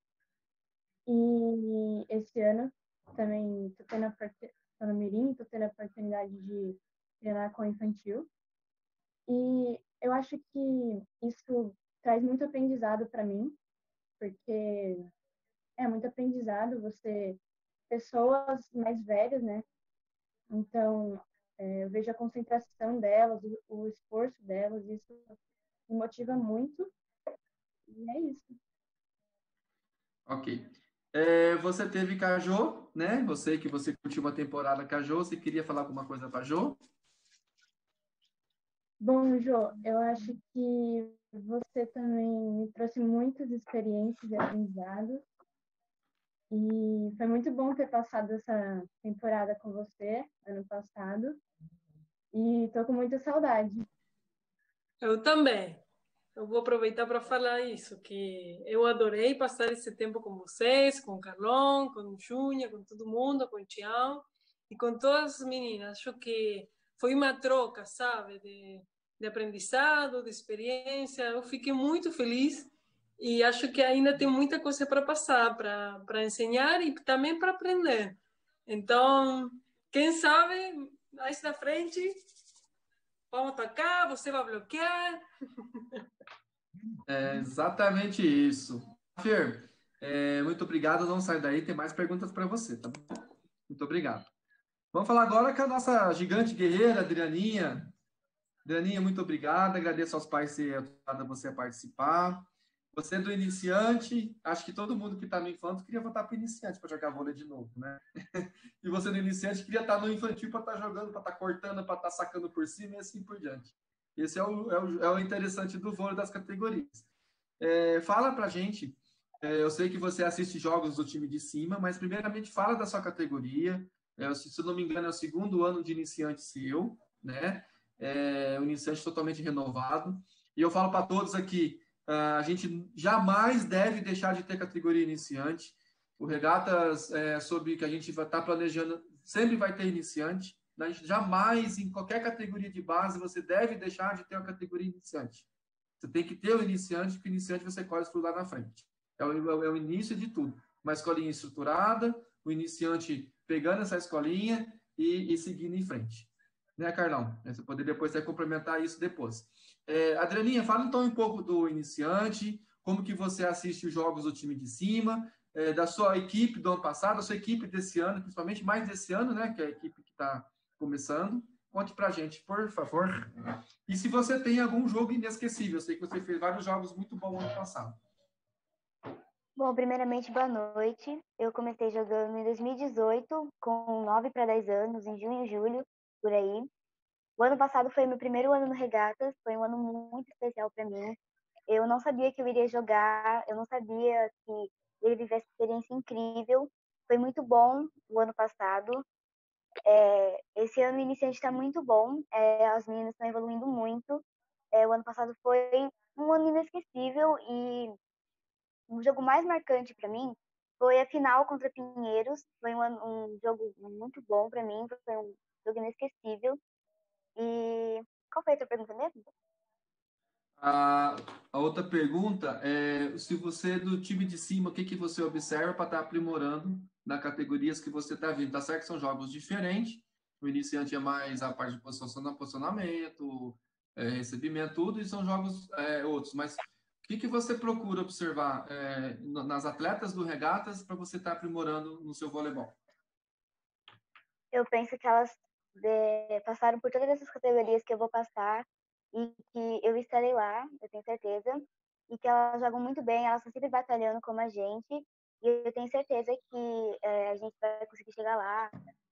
e esse ano também estou tendo a tô no mirim, estou tendo a oportunidade de treinar com o infantil e eu acho que isso traz muito aprendizado para mim, porque é muito aprendizado você pessoas mais velhas, né? Então, é, eu vejo a concentração delas, o, o esforço delas, isso me motiva muito. E é isso. Ok. É, você teve Cajô, né? Você que você curtiu uma temporada Cajô, você queria falar alguma coisa para Jô? Bom, Jô, eu acho que você também me trouxe muitas experiências e aprendizados. E foi muito bom ter passado essa temporada com você, ano passado. E tô com muita saudade. Eu também. Eu vou aproveitar para falar isso, que eu adorei passar esse tempo com vocês, com o Carlão, com o Júnior, com todo mundo, com o Tião e com todas as meninas. Acho que foi uma troca, sabe, de, de aprendizado, de experiência. Eu fiquei muito feliz e acho que ainda tem muita coisa para passar, para para ensinar e também para aprender. Então, quem sabe, mais na frente, vamos atacar, você vai bloquear. É exatamente isso. Fer, é, muito obrigado. Não sai daí, tem mais perguntas para você, tá bom? Muito obrigado. Vamos falar agora com a nossa gigante guerreira, Adrianinha. Adrianinha, muito obrigado. Agradeço aos pais ter ajudado você a participar. Você é do iniciante, acho que todo mundo que está no infanto queria votar para o iniciante para jogar vôlei de novo, né? E você do iniciante queria estar no infantil para estar jogando, para estar cortando, para estar sacando por cima e assim por diante. Esse é o, é o, é o interessante do vôlei das categorias. É, fala para a gente, é, eu sei que você assiste jogos do time de cima, mas primeiramente fala da sua categoria. É, se eu não me engano, é o segundo ano de iniciante seu, né? É, um iniciante totalmente renovado. E eu falo para todos aqui, a gente jamais deve deixar de ter categoria iniciante. O Regatas, é, sobre que a gente vai estar planejando, sempre vai ter iniciante. A gente jamais, em qualquer categoria de base, você deve deixar de ter uma categoria iniciante. Você tem que ter o iniciante, porque o iniciante você colhe os frutos lá na frente. É o, é o início de tudo. Uma escolinha estruturada, o iniciante pegando essa escolinha e, e seguindo em frente. Né, Carlão? Você poderia depois até complementar isso depois. É, Adrianinha, fala então um pouco do iniciante, como que você assiste os jogos do time de cima, é, da sua equipe do ano passado, da sua equipe desse ano, principalmente mais desse ano, né, que é a equipe que está começando. Conte pra gente, por favor. E se você tem algum jogo inesquecível, eu sei que você fez vários jogos muito bons ano passado. Bom, primeiramente, boa noite. Eu comecei jogando em dois mil e dezoito, com nove para dez anos, em junho e julho, por aí. O ano passado foi meu primeiro ano no Regatas, foi um ano muito especial para mim. Eu não sabia que eu iria jogar, eu não sabia que eu ia viver essa experiência incrível. Foi muito bom o ano passado. É, esse ano o iniciante está muito bom, é, as meninas estão evoluindo muito. É, o ano passado foi um ano inesquecível e o jogo mais marcante para mim foi a final contra Pinheiros. Foi um, um jogo muito bom para mim, foi um jogo inesquecível. E qual foi a outra pergunta mesmo? A, a outra pergunta é se você, do time de cima, o que, que você observa para estar aprimorando nas categorias que você está vindo? Tá certo que são jogos diferentes, o iniciante é mais a parte de posicionamento, posicionamento é, recebimento, tudo, e são jogos é, outros, mas o que, que você procura observar é, nas atletas do Regatas para você estar aprimorando no seu voleibol? Eu penso que elas de, passaram por todas essas categorias que eu vou passar e que eu estarei lá, eu tenho certeza, e que elas jogam muito bem, elas estão sempre batalhando como a gente, e eu tenho certeza que é, a gente vai conseguir chegar lá.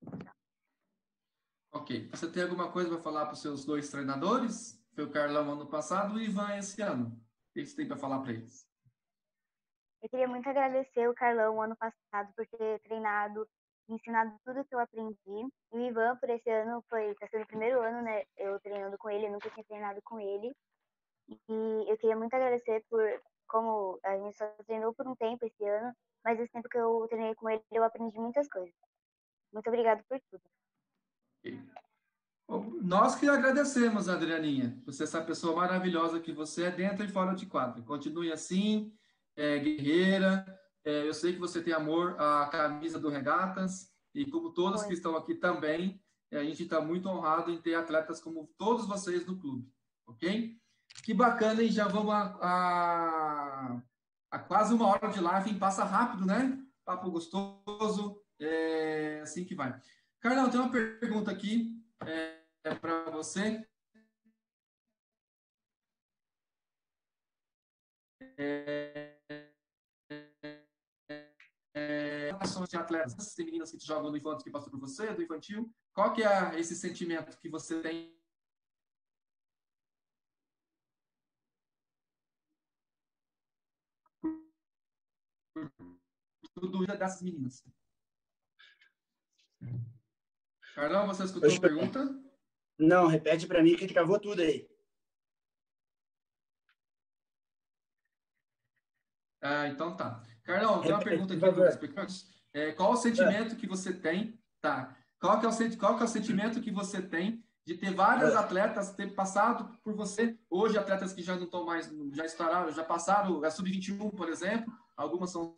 Ok. Você tem alguma coisa para falar para os seus dois treinadores? Foi o Carlão ano passado e o Ivan esse ano. O que você tem para falar para eles? Eu queria muito agradecer o Carlão ano passado por ter treinado, ensinado tudo que eu aprendi. E o Ivan, por esse ano, foi tá sendo o primeiro ano, né? Eu treinando com ele, eu nunca tinha treinado com ele. E eu queria muito agradecer por como a gente só treinou por um tempo esse ano, mas esse tempo que eu treinei com ele, eu aprendi muitas coisas. Muito obrigada por tudo. Okay. Nós que agradecemos, Adrianinha, por ser essa pessoa maravilhosa que você é dentro e fora de quadra. Continue assim, é, guerreira. É, eu sei que você tem amor à camisa do Regatas e como todos Foi. que estão aqui também, a gente está muito honrado em ter atletas como todos vocês no clube, ok? Que bacana, e já vamos a, a, a quase uma hora de live, passa rápido, né? Papo gostoso, é assim que vai. Carlão, tem uma pergunta aqui é, para você. É, é, de atletas, tem meninas que jogam no infantil que passou por você, do infantil. Qual que é esse sentimento que você tem? Tudo dessas meninas. Carlão, você escutou Oxe, a pergunta? Não, repete para mim que travou tudo aí. Ah, então tá. Carlão, tem uma Repete, pergunta por aqui do favor. é, qual o sentimento que você tem? Tá. Qual que, é o, qual que é o sentimento que você tem de ter várias atletas ter passado por você? Hoje, atletas que já não estão mais, já estouraram, já passaram, a sub vinte e um, por exemplo, algumas são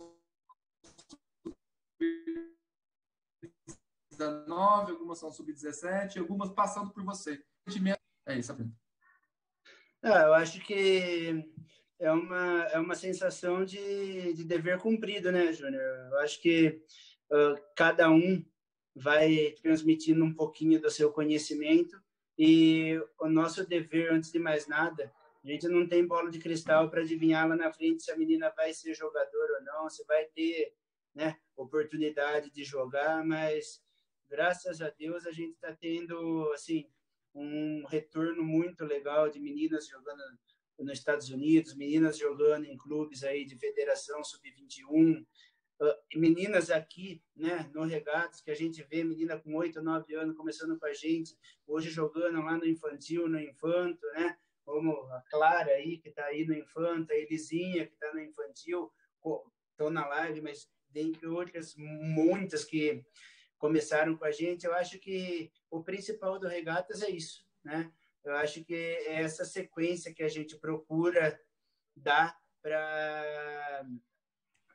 sub dezenove, algumas são sub dezessete, algumas passando por você. Sentimento é isso, Fernando. Ah, eu acho que é uma, é uma sensação de, de dever cumprido, né, Júnior? Eu acho que uh, cada um vai transmitindo um pouquinho do seu conhecimento e o nosso dever, antes de mais nada, a gente não tem bola de cristal para adivinhar lá na frente se a menina vai ser jogador ou não, se vai ter, né, oportunidade de jogar, mas graças a Deus a gente está tendo, assim, um retorno muito legal de meninas jogando nos Estados Unidos, meninas jogando em clubes aí de federação sub vinte e um, uh, meninas aqui, né, no Regatas, que a gente vê menina com oito, nove anos começando com a gente, hoje jogando lá no infantil, no infanto, né, como a Clara aí, que está aí no infanto, a Elisinha, que está no infantil, estou na live, mas dentre outras, muitas que começaram com a gente. Eu acho que o principal do Regatas é isso, né? Eu acho que é essa sequência que a gente procura dar para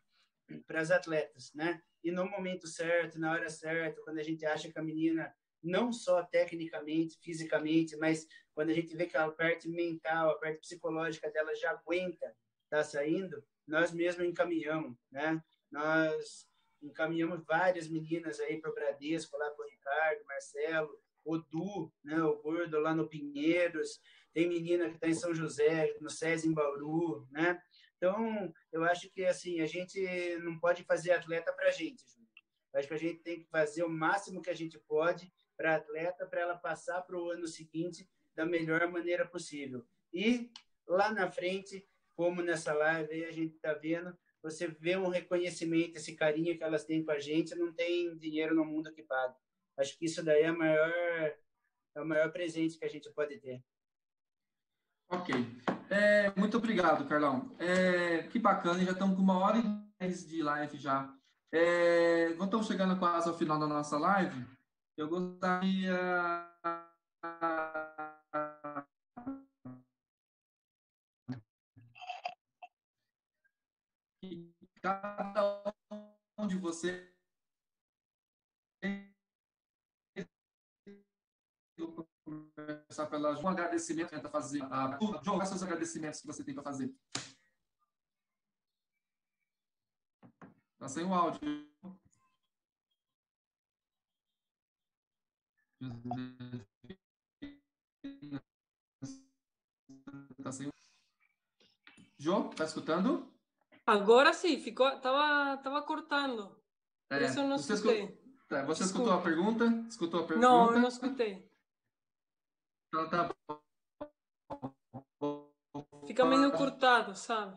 para as atletas, né? E no momento certo, na hora certa, quando a gente acha que a menina, não só tecnicamente, fisicamente, mas quando a gente vê que a parte mental, a parte psicológica dela já aguenta tá saindo, nós mesmo encaminhamos, né? Nós encaminhamos várias meninas aí para o Bradesco, lá com o Ricardo, Marcelo, o Du, né? O Gordo lá no Pinheiros, tem menina que está em São José, no SESI em Bauru, né? Então, eu acho que assim, a gente não pode fazer atleta para a gente, Júnior. Eu acho que a gente tem que fazer o máximo que a gente pode para a atleta, para ela passar para o ano seguinte da melhor maneira possível. E lá na frente, como nessa live aí a gente está vendo, você vê um reconhecimento, esse carinho que elas têm com a gente, não tem dinheiro no mundo que pague. Acho que isso daí é, a maior, é o maior presente que a gente pode ter. Ok. É, muito obrigado, Carlão. É, que bacana, já estamos com uma hora e dez de live já. É, quando estamos chegando quase ao final da nossa live, eu gostaria que cada um de vocês vou começar pela um agradecimento que fazer. Ah, João, quais são os agradecimentos que você tem para fazer? Está sem o áudio. Tá sem... João, tá escutando? Agora sim, ficou, tava, tava cortando. Por É, isso eu não você escutei. Escutou, tá, você Desculpa. escutou a pergunta? Escutou a pergunta? Não, eu não escutei. Então tá bom. Fica meio cortado, sabe?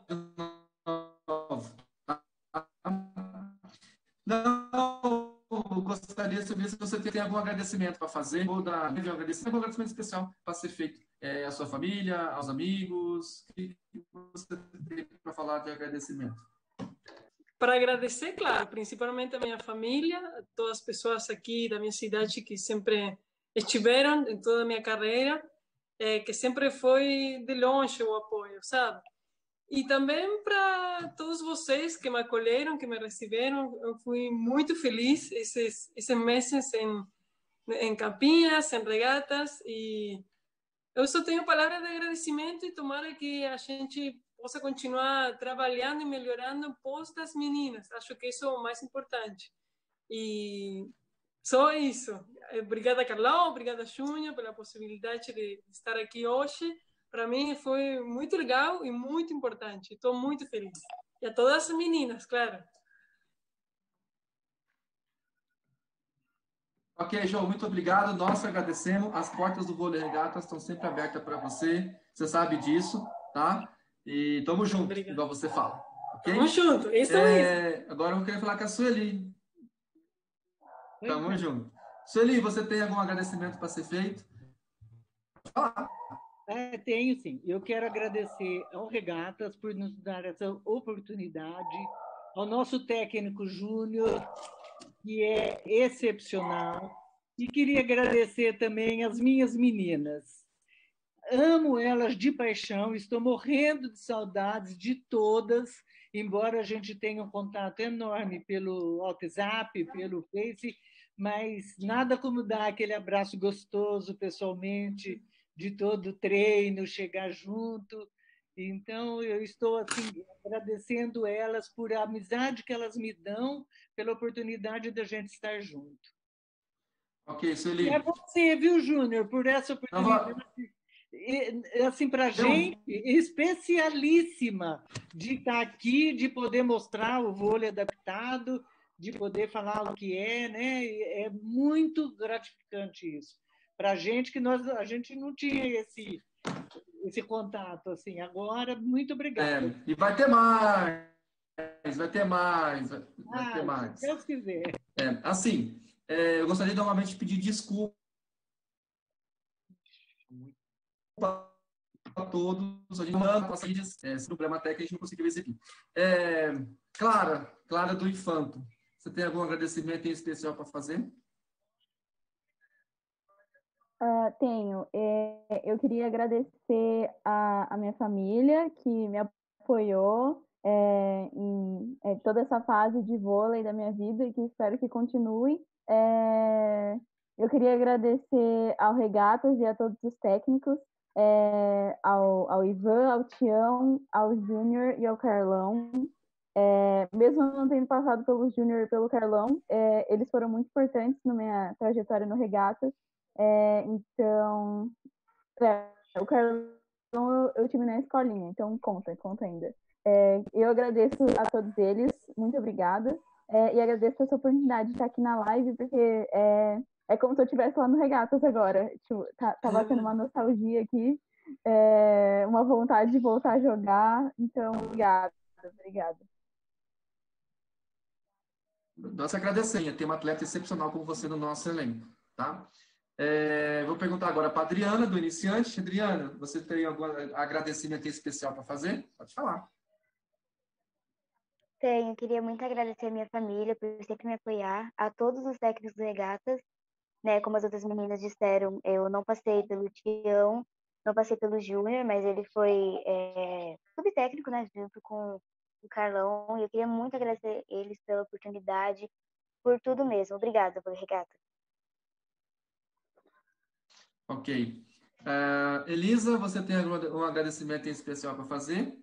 Não, eu gostaria de saber se você tem algum agradecimento para fazer, ou dar um agradecimento, algum agradecimento especial para ser feito é, à sua família, aos amigos. O que você tem para falar de agradecimento? Para agradecer, claro, principalmente a minha família, a todas as pessoas aqui da minha cidade que sempre estiveram em toda a minha carreira, é, que sempre foi de longe o apoio, sabe? E também para todos vocês que me acolheram, que me receberam, eu fui muito feliz esses, esses meses em, em Campinas, em Regatas, e eu só tenho palavras de agradecimento e tomara que a gente possa continuar trabalhando e melhorando pós das meninas. Acho que isso é o mais importante. E só isso. Obrigada, Carlão. Obrigada, Júnior, pela possibilidade de estar aqui hoje. Para mim foi muito legal e muito importante. Estou muito feliz. E a todas as meninas, claro. Ok, João, muito obrigado. Nós agradecemos. As portas do Vôlei Regatas estão sempre abertas para você. Você sabe disso, tá? E tamo junto, Obrigado. Igual você fala. Okay? Tamo junto, isso é, mesmo. Agora eu vou querer falar com a Sueli. Tamo Oi, junto. Sueli, você tem algum agradecimento para ser feito? Ah. É, tenho sim. Eu quero agradecer ao Regatas por nos dar essa oportunidade, ao nosso técnico Júnior, que é excepcional, e queria agradecer também às minhas meninas. Amo elas de paixão, estou morrendo de saudades de todas, embora a gente tenha um contato enorme pelo WhatsApp, pelo Face, mas nada como dar aquele abraço gostoso pessoalmente, de todo o treino, chegar junto. Então, eu estou assim, agradecendo elas por a amizade que elas me dão, pela oportunidade da gente estar junto. Ok, Sueli. E é você, viu, Júnior, por essa oportunidade. Assim, para a gente, especialíssima de estar aqui, de poder mostrar o vôlei adaptado, de poder falar o que é, né? É muito gratificante isso. Para a gente, que nós, a gente não tinha esse, esse contato, assim. Agora, muito obrigada. É, e vai ter mais, vai ter mais, vai, vai ah, ter mais. Se Deus quiser. É, assim, é, eu gostaria novamente de pedir desculpa a todos, a gente não anda com esse problema técnico, a gente não conseguiu exibir. É, Clara, Clara do Infanto, você tem algum agradecimento em especial para fazer? Uh, tenho. É, eu queria agradecer a, a minha família, que me apoiou, é, em é, toda essa fase de vôlei da minha vida e que espero que continue. É, eu queria agradecer ao Regatas e a todos os técnicos, é, ao, ao Ivan, ao Tião, ao Júnior e ao Carlão. É, mesmo não tendo passado pelo Júnior e pelo Carlão, é, eles foram muito importantes na minha trajetória no Regatas. É, então, é, o Carlão eu, eu tive na escolinha, então conta, conta ainda. É, eu agradeço a todos eles, muito obrigada. É, e agradeço essa oportunidade de estar aqui na live, porque é, é como se eu estivesse lá no Regatas agora. Tipo, tá, tá batendo uma nostalgia aqui, é, uma vontade de voltar a jogar. Então, obrigada, obrigada. Nós agradecemos ter uma atleta excepcional como você no nosso elenco, tá? É, vou perguntar agora para a Adriana, do Iniciante. Adriana, você tem algum agradecimento especial para fazer? Pode falar. Tenho, queria muito agradecer a minha família por sempre me apoiar, a todos os técnicos do Regatas, né, como as outras meninas disseram, eu não passei pelo Tião, não passei pelo Júnior, mas ele foi é, subtécnico, né, junto com o Carlão, e eu queria muito agradecer eles pela oportunidade, por tudo mesmo. Obrigada por Regata. Ok. Uh, Elisa, você tem um agradecimento em especial para fazer?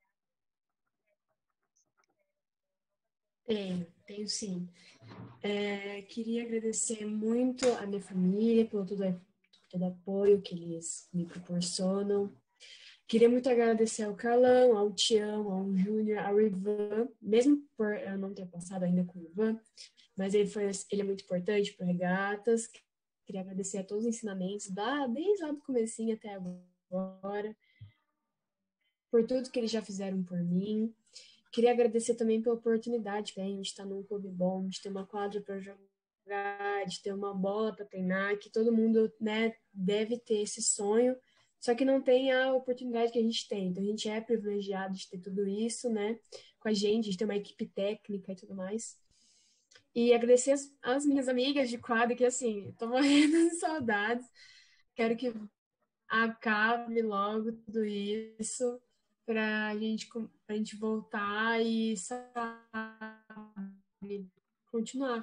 Tenho, tenho sim. É, queria agradecer muito a minha família pelo todo, todo apoio que eles me proporcionam. Queria muito agradecer ao Carlão, ao Tião, ao Júnior, ao Ivan, mesmo por eu não ter passado ainda com o Ivan, mas ele, foi, ele é muito importante para Regatas. Queria agradecer a todos os ensinamentos, da, desde lá do comecinho até agora, por tudo que eles já fizeram por mim. Queria agradecer também pela oportunidade que a gente está num clube bom, de ter uma quadra para jogar, de ter uma bola para treinar, que todo mundo, né, deve ter esse sonho, só que não tem a oportunidade que a gente tem. Então a gente é privilegiado de ter tudo isso, né, com a gente, de ter uma equipe técnica e tudo mais. E agradecer as, as minhas amigas de quadra, que assim, estou morrendo de saudades. Quero que acabe logo tudo isso, para a gente, a gente voltar e sabe, continuar.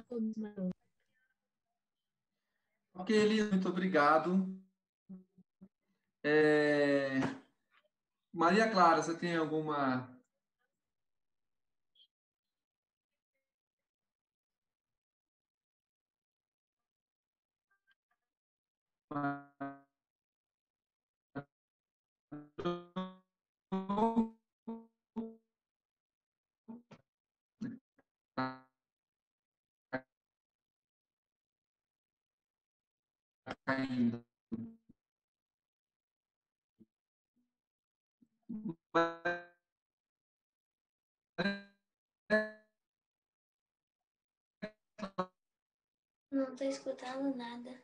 Ok, Elisa, muito obrigado. É... Maria Clara, você tem alguma... ainda. Não estou escutando nada.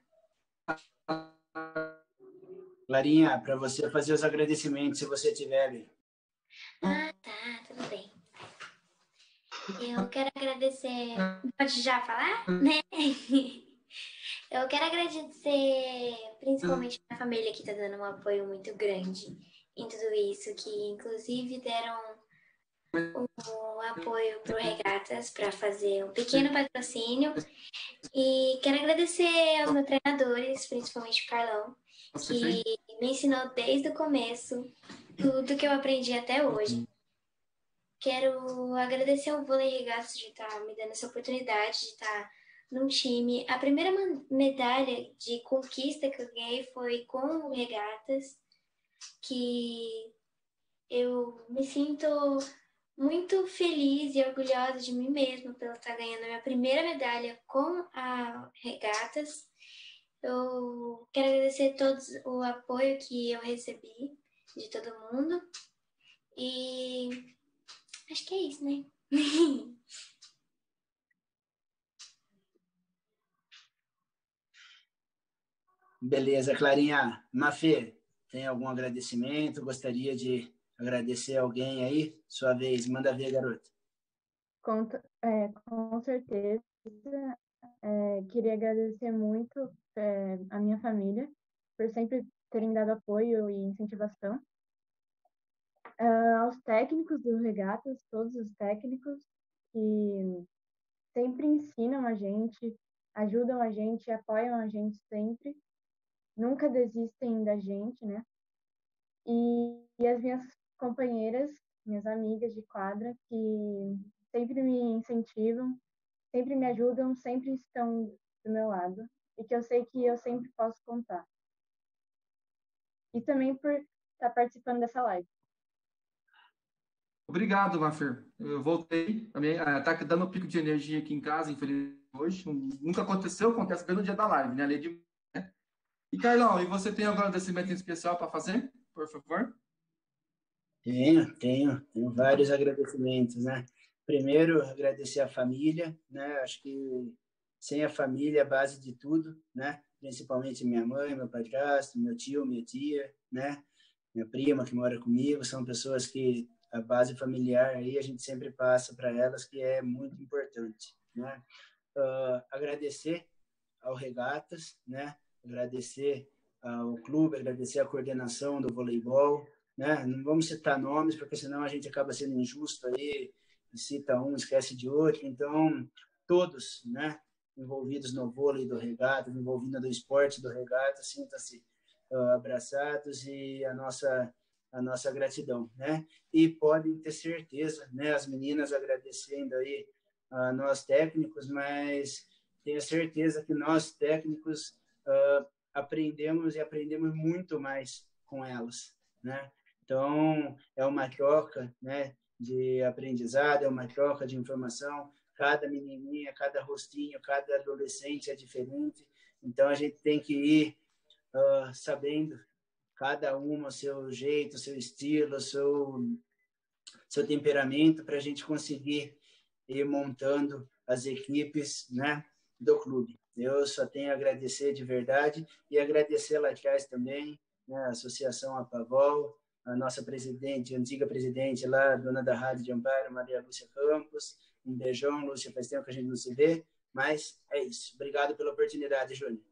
Clarinha, para você fazer os agradecimentos, se você tiver ali. Ah, tá, tudo bem. Eu quero agradecer. Pode já falar? Né? Eu quero agradecer principalmente a minha família que está dando um apoio muito grande em tudo isso, que inclusive deram o apoio para o Regatas para fazer um pequeno patrocínio. E quero agradecer aos meus treinadores, principalmente o Carlão, que me ensinou desde o começo tudo que eu aprendi até hoje. Quero agradecer ao Vôlei Regatas de estar me dando essa oportunidade de estar num time. A primeira medalha de conquista que eu ganhei foi com o Regatas, que eu me sinto muito feliz e orgulhosa de mim mesma pela estar ganhando a minha primeira medalha com a Regatas. Eu quero agradecer a todos o apoio que eu recebi de todo mundo. E acho que é isso, né? Beleza, Clarinha. Mafê, tem algum agradecimento? Gostaria de agradecer alguém aí? Sua vez, manda ver, garoto. Com, é, com certeza. É, queria agradecer muito é, a minha família por sempre terem dado apoio e incentivação. uh, aos técnicos do Regatas, todos os técnicos que sempre ensinam a gente, ajudam a gente, apoiam a gente sempre, nunca desistem da gente, né? E, e as minhas companheiras, minhas amigas de quadra, que sempre me incentivam, sempre me ajudam, sempre estão do meu lado, e que eu sei que eu sempre posso contar. E também por estar participando dessa live. Obrigado, Mafer. Eu voltei também. Está dando um pico de energia aqui em casa, infelizmente, hoje. Nunca aconteceu, acontece bem no dia da live, né? A lei de... E, Carlão, e você tem algum agradecimento especial para fazer, por favor? Tenho, tenho. Tenho vários agradecimentos, né? Primeiro, agradecer a família, né? Acho que sem a família é a base de tudo, né? Principalmente minha mãe, meu padrasto, meu tio, minha tia, né? Minha prima que mora comigo, são pessoas que a base familiar aí a gente sempre passa para elas, que é muito importante, né? Uh, agradecer ao Regatas, né? Agradecer ao clube, agradecer a coordenação do voleibol, né? Não vamos citar nomes, porque senão a gente acaba sendo injusto aí, cita um, esquece de outro. Então, todos, né? Envolvidos no vôlei do Regatas, envolvidos no esporte do Regatas, sintam-se uh, abraçados e a nossa a nossa gratidão, né? E podem ter certeza, né? As meninas agradecendo aí a nós técnicos, mas tenho certeza que nós técnicos uh, aprendemos e aprendemos muito mais com elas, né? Então, é uma troca, né, de aprendizado, é uma troca de informação. Cada menininha, cada rostinho, cada adolescente é diferente. Então, a gente tem que ir uh, sabendo cada uma seu jeito, seu estilo, seu, seu temperamento, para a gente conseguir ir montando as equipes, né, do clube. Eu só tenho a agradecer de verdade e agradecer lá atrás também, né, a Associação Apavol, a nossa presidente, antiga presidente lá, dona da Rádio de Amparo, Maria Lúcia Campos. Um beijão, Lúcia, faz tempo que a gente não se vê, mas é isso. Obrigado pela oportunidade, Júnior.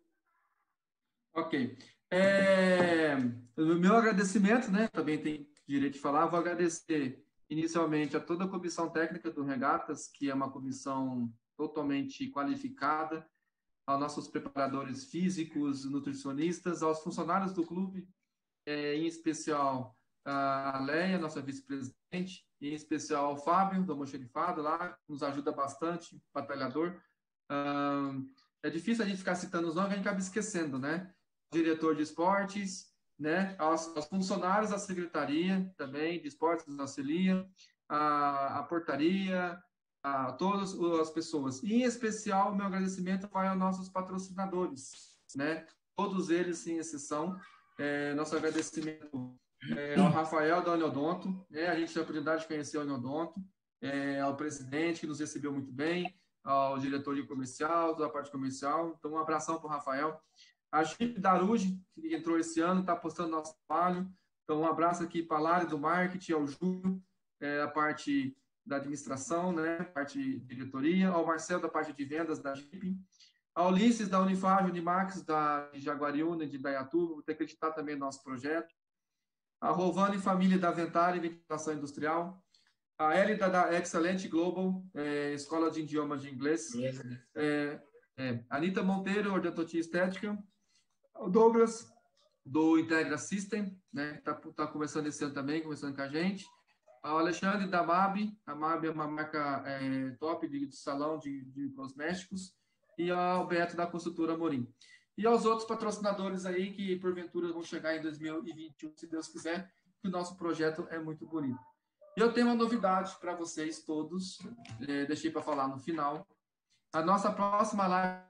Ok. É, o meu agradecimento, né, também tem direito de falar, vou agradecer inicialmente a toda a comissão técnica do Regatas, que é uma comissão totalmente qualificada, aos nossos preparadores físicos, nutricionistas, aos funcionários do clube, é, em especial a Leia, nossa vice-presidente, em especial ao Fábio, do Almoxerifado, lá, nos ajuda bastante, batalhador. Um, é difícil a gente ficar citando os nomes, a gente acaba esquecendo, né? Diretor de esportes, né? Aos, aos funcionários da secretaria também, de esportes, nos auxiliam, a, a portaria, a todas as pessoas. E, em especial, o meu agradecimento vai aos nossos patrocinadores, né? Todos eles, sem exceção. É, nosso agradecimento é, ao Rafael da Uniodonto, né? A gente teve a oportunidade de conhecer a Uniodonto, é, ao presidente, que nos recebeu muito bem, ao diretor de comercial, da parte comercial. Então, um abração para o Rafael. A Chip Daruji, que entrou esse ano, está postando nosso trabalho. Então, um abraço aqui para a Lari do marketing, ao Júlio, é, a parte da administração, né, a parte de diretoria, ao Marcelo da parte de vendas da Chip, ao Ulisses da Unifágio, Unimax, da Jaguariúna, de Dayatuba, vou ter que acreditar também no nosso projeto. A Rovani e Família da Ventari e Ventilação Industrial. A Elida da Excellent Global, é, Escola de Idiomas de Inglês. É, é, Anitta Monteiro, Ortodontia Estética. O Douglas, do Integra System, né, que está tá começando esse ano também, começando com a gente. O Alexandre da M A B, a M A B é uma marca é, top de, de salão de, de cosméticos. E ao Beto da Construtora Amorim. E aos outros patrocinadores aí que, porventura, vão chegar em dois mil e vinte e um, se Deus quiser, que o nosso projeto é muito bonito. E eu tenho uma novidade para vocês todos, é, deixei para falar no final. A nossa próxima live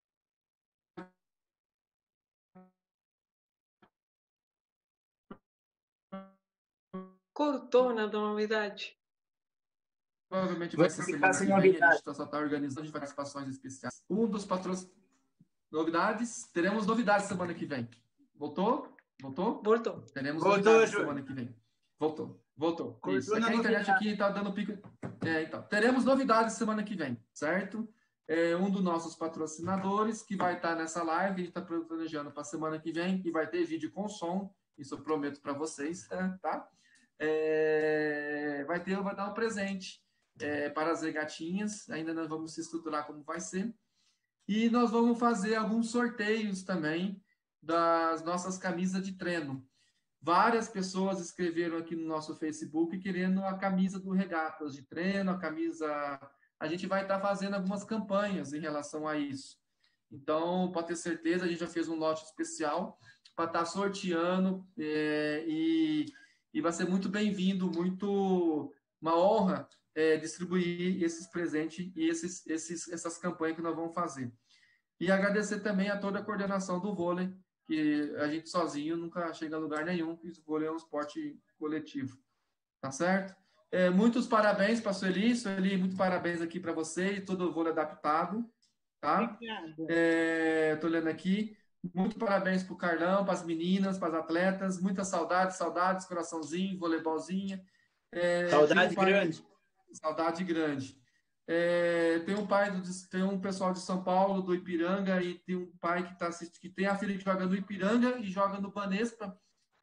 cortou na novidade. Provavelmente vai ser semana que vem, a gente só está organizando de participações especiais. Um dos patrocinadores... Novidades, teremos novidades semana que vem. Voltou? Voltou? Voltou. Teremos Voltou, novidades Júlio. semana que vem. Voltou. Voltou. Cortou Isso. Aqui na a internet novidade. aqui está dando pico. É, então, teremos novidades semana que vem, certo? É, um dos nossos patrocinadores que vai estar nessa live, a gente está planejando para a semana que vem, e vai ter vídeo com som, isso eu prometo para vocês, tá? é, vai ter, vai dar um presente é, para as regatinhas. Ainda não vamos se estruturar como vai ser. E nós vamos fazer alguns sorteios também das nossas camisas de treino. Várias pessoas escreveram aqui no nosso Facebook querendo a camisa do Regatas de treino, a camisa... A gente vai estar fazendo algumas campanhas em relação a isso. Então, pode ter certeza, a gente já fez um lote especial para estar sorteando é, e, e vai ser muito bem-vindo, muito uma honra é, distribuir esses presentes e esses, esses, essas campanhas que nós vamos fazer. E agradecer também a toda a coordenação do vôlei, que a gente sozinho nunca chega a lugar nenhum, porque o vôlei é um esporte coletivo. Tá certo? É, muitos parabéns para a Sueli. Sueli, muito parabéns aqui para você e todo o vôlei adaptado. Tá? Estou olhando aqui. Muito parabéns para o Carlão, para as meninas, para as atletas. Muitas saudades, saudades, coraçãozinho, voleibolzinho. É, saudade um pai, grande. Saudade grande. É, tem um pai, do, tem um pessoal de São Paulo, do Ipiranga, e tem um pai que, tá, que tem a filha que joga no Ipiranga e joga no Banespa.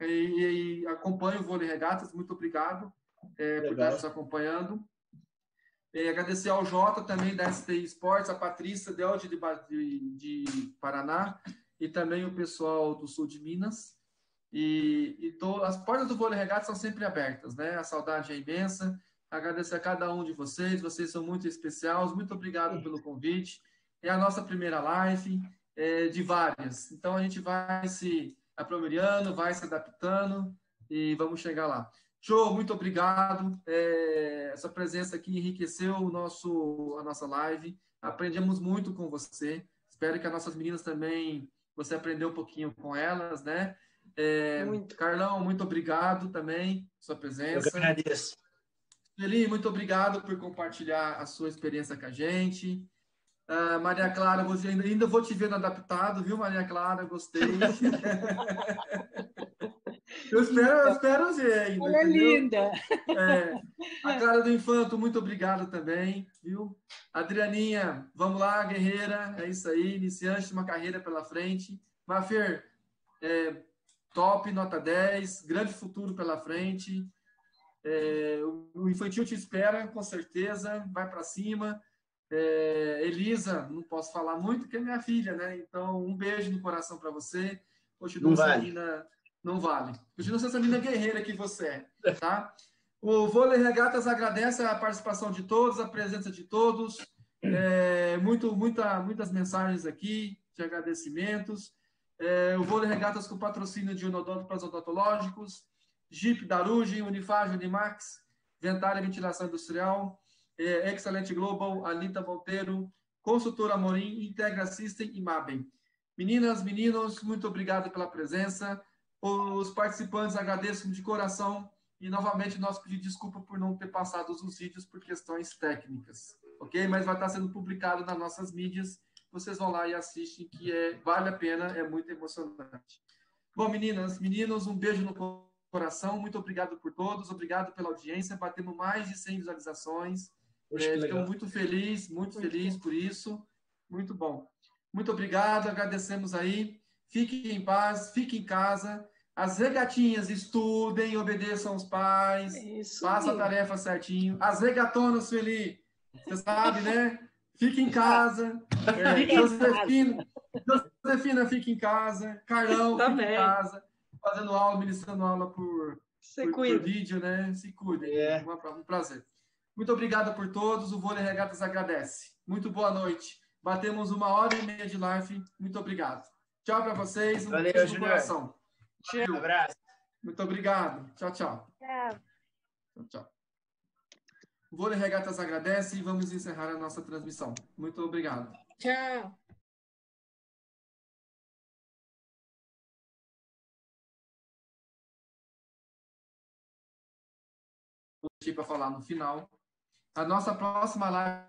E, e acompanha o Vôlei Regatas, muito obrigado é, por estar nos acompanhando. E agradecer ao Jota também da S T I Esportes, a Patrícia Delde de, de, de Paraná e também o pessoal do sul de Minas. E, e to, as portas do Vôlei Regatas são sempre abertas, né? A saudade é imensa. Agradecer a cada um de vocês, vocês são muito especiais. Muito obrigado pelo convite. É a nossa primeira live é, de várias. Então a gente vai se aprimorando, vai se adaptando e vamos chegar lá. Jô, muito obrigado. É, essa presença aqui enriqueceu o nosso, a nossa live. Aprendemos muito com você. Espero que as nossas meninas também, você aprendeu um pouquinho com elas, né? É, muito. Carlão, muito obrigado também, sua presença. Eu agradeço. Eli, muito obrigado por compartilhar a sua experiência com a gente. Uh, Maria Clara, você ainda, ainda vou te ver no adaptado, viu, Maria Clara? Gostei. eu, espero, eu espero ver ainda. Ela é linda. É, a Clara do Infanto, muito obrigado também, viu? Adrianinha, vamos lá, guerreira. É isso aí, iniciante de uma carreira pela frente. Mafer, é, top, nota dez, grande futuro pela frente. É, o infantil te espera, com certeza, vai para cima. É, Elisa, não posso falar muito, porque é minha filha, né? Então, um beijo no coração para você. Continua não essa vale. menina, não vale. Continua essa menina guerreira que você é, tá? O Vôlei Regatas agradece a participação de todos, a presença de todos. É, muito, muita, muitas mensagens aqui de agradecimentos. É, o Vôlei Regatas com patrocínio de Unodonto para os odontológicos. Jeep Daruge, Unifage, Unimax, Ventária Ventilação Industrial, é, Excelente Global, Anitta Monteiro, Consultora Amorim, Integra System e Mabem. Meninas, meninos, muito obrigado pela presença. Os participantes agradeço de coração e novamente nós pedimos desculpa por não ter passado os vídeos por questões técnicas, ok? Mas vai estar sendo publicado nas nossas mídias. Vocês vão lá e assistem, que é, vale a pena, é muito emocionante. Bom, meninas, meninos, um beijo no coração, muito obrigado por todos, obrigado pela audiência, batemos mais de cem visualizações, é, ficamos muito felizes, muito, muito felizes por isso, muito bom. Muito obrigado, agradecemos aí, fiquem em paz, fiquem em casa, as regatinhas estudem, obedeçam os pais, façam a tarefa certinho, as regatonas, Sueli, você sabe, né? Fique em casa, é, Josefina, Josefina fica em casa, Carlão tá fica bem. Em casa, fazendo aula, ministrando aula por, por, por vídeo, né? Se cuidem. É. Um prazer. Muito obrigado por todos. O Vôlei Regatas agradece. Muito boa noite. Batemos uma hora e meia de live. Muito obrigado. Tchau para vocês. Um Valeu, beijo no coração. Um abraço. Muito obrigado. Tchau, tchau. Tchau. Tchau, tchau. O Vôlei Regatas agradece e vamos encerrar a nossa transmissão. Muito obrigado. Tchau. Para falar no final. A nossa próxima live.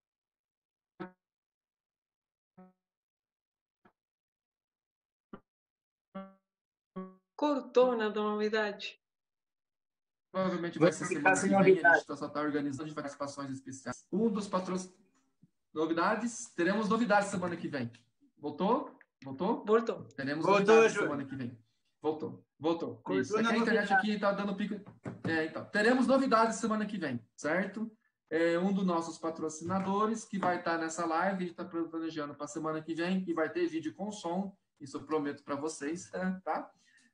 Cortou na novidade. Provavelmente vai ser semana que vem. A gente só está organizando de participações especiais. Um dos patrocínios. Novidades. Teremos novidades semana que vem. Voltou? Voltou? Voltou. Teremos Voltou, novidades Júlio. semana que vem. Voltou, voltou. Cortou Isso. É na que a internet novidade. aqui está dando pico. É, então. Teremos novidades semana que vem, certo? É um dos nossos patrocinadores que vai estar nessa live, a gente está planejando para a semana que vem, e vai ter vídeo com som, isso eu prometo para vocês, tá?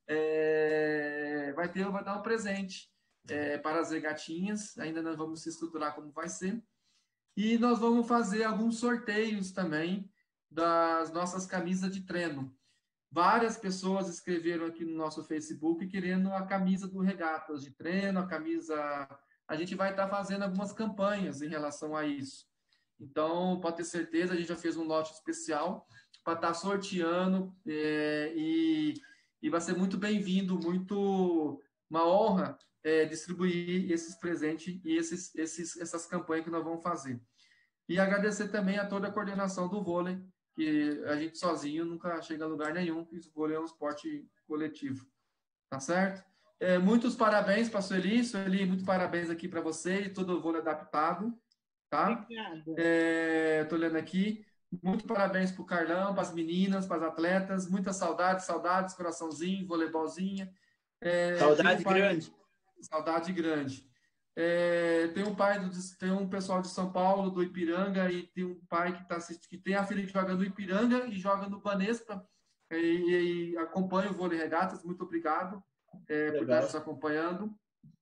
É, vai ter, vai dar um presente é, para as regatinhas, ainda não vamos se estruturar como vai ser. E nós vamos fazer alguns sorteios também das nossas camisas de treino. Várias pessoas escreveram aqui no nosso Facebook querendo a camisa do Regatas de treino, a camisa... A gente vai estar fazendo algumas campanhas em relação a isso. Então, pode ter certeza, a gente já fez um lote especial para estar sorteando é, e, e vai ser muito bem-vindo, muito uma honra é, distribuir esses presentes e esses, esses, essas campanhas que nós vamos fazer. E agradecer também a toda a coordenação do vôlei, que a gente sozinho nunca chega a lugar nenhum, porque o vôlei é um esporte coletivo. Tá certo? É, muitos parabéns para a Sueli. Sueli, muito parabéns aqui para você e todo o vôlei adaptado. Tá? Obrigada. É, tô olhando aqui. Muito parabéns para o Carlão, para as meninas, para as atletas. Muitas saudades, saudades, coraçãozinho, voleibolzinha. É, Saudade um pai, grande. Saudade grande. É, tem um pai, do, tem um pessoal de São Paulo, do Ipiranga, e tem um pai que, tá, que tem a filha que joga no Ipiranga e joga no Banespa, e, e, e acompanha o vôlei regatas. Muito obrigado é, por estar nos acompanhando.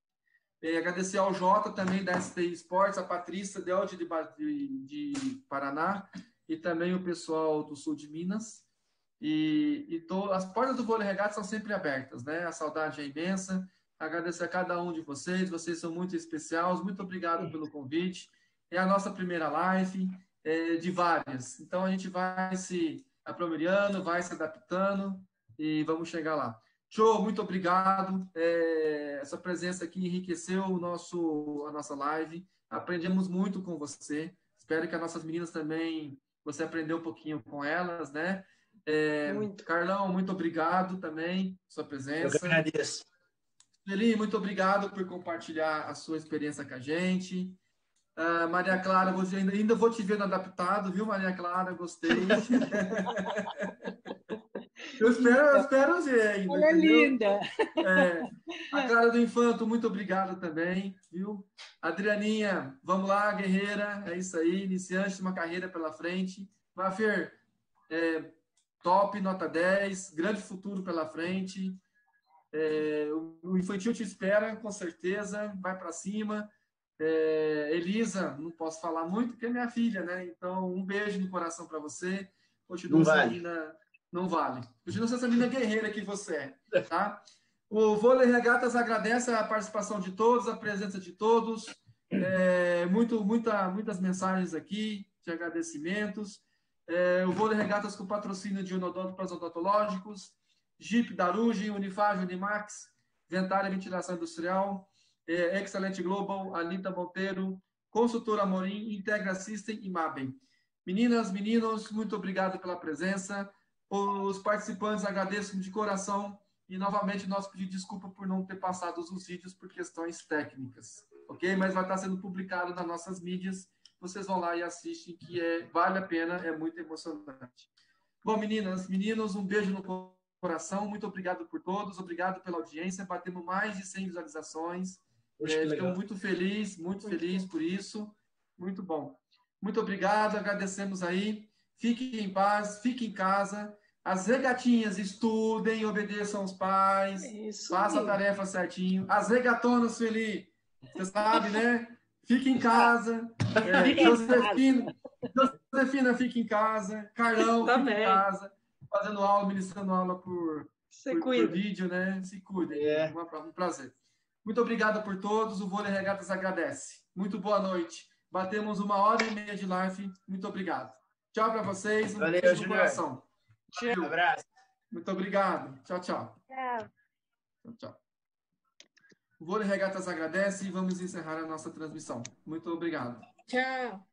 É, agradecer ao Jota também, da S T I Esportes, a Patrícia Delde de, de, de Paraná, e também o pessoal do sul de Minas. E, e to, as portas do vôlei regatas são sempre abertas, né? A saudade é imensa. Agradecer a cada um de vocês, vocês são muito especiais, muito obrigado pelo convite. É a nossa primeira live, é, de várias. Então a gente vai se aprimorando, vai se adaptando e vamos chegar lá. Show, muito obrigado. É, essa presença aqui enriqueceu o nosso, a nossa live. Aprendemos muito com você. Espero que as nossas meninas também, você aprendeu um pouquinho com elas, né? É, muito. Carlão, muito obrigado também pela sua presença. Eu agradeço. Eli, muito obrigado por compartilhar a sua experiência com a gente. Uh, Maria Clara, você ainda, ainda vou te ver no adaptado, viu, Maria Clara? Gostei. eu espero, eu espero ver ainda. Ela é linda. É, a Clara do Infanto, muito obrigado também, viu? Adrianinha, vamos lá, guerreira, é isso aí, iniciante de uma carreira pela frente. Mafer, é, top, nota dez, grande futuro pela frente. É, o infantil te espera, com certeza, vai para cima. É, Elisa, não posso falar muito porque é minha filha, né? Então, um beijo no coração para você. Continua essa vale. menina, não vale. Continua essa menina guerreira que você é, tá? O Vôlei Regatas agradece a participação de todos, a presença de todos. É, muito, muita, muitas mensagens aqui de agradecimentos. É, o Vôlei Regatas com patrocínio de Unodonto para os odontológicos, Jeep Daruge, Unifage, Unimax, Ventária Ventilação Industrial, é, Excelente Global, Anitta Monteiro, Consultora Amorim, Integra System e Mabem. Meninas, meninos, muito obrigado pela presença. Os participantes agradeço de coração e novamente nós pedimos desculpa por não ter passado os vídeos por questões técnicas, ok? Mas vai estar sendo publicado nas nossas mídias. Vocês vão lá e assistem, que é, vale a pena, é muito emocionante. Bom, meninas, meninos, um beijo no coração, muito obrigado por todos, obrigado pela audiência, batemos mais de cem visualizações, é, estou muito feliz, muito, muito feliz bom. por isso, muito bom. Muito obrigado, agradecemos aí, fiquem em paz, fiquem em casa, as regatinhas estudem, obedeçam aos pais, isso, façam a tarefa certinho, as regatonas, Sueli, você sabe, né? Fique em casa, é, Josefina, Josefina fica em casa, Carlão tá fica bem. em casa, fazendo aula, ministrando aula por, por, por vídeo, né? Se cuidem. É. Um prazer. Muito obrigado por todos. O Vôlei Regatas agradece. Muito boa noite. Batemos uma hora e meia de live. Muito obrigado. Tchau para vocês. Um Valeu, beijo no coração. Um abraço. Muito obrigado. Tchau, tchau. Tchau. Tchau, tchau. O Vôlei Regatas agradece e vamos encerrar a nossa transmissão. Muito obrigado. Tchau.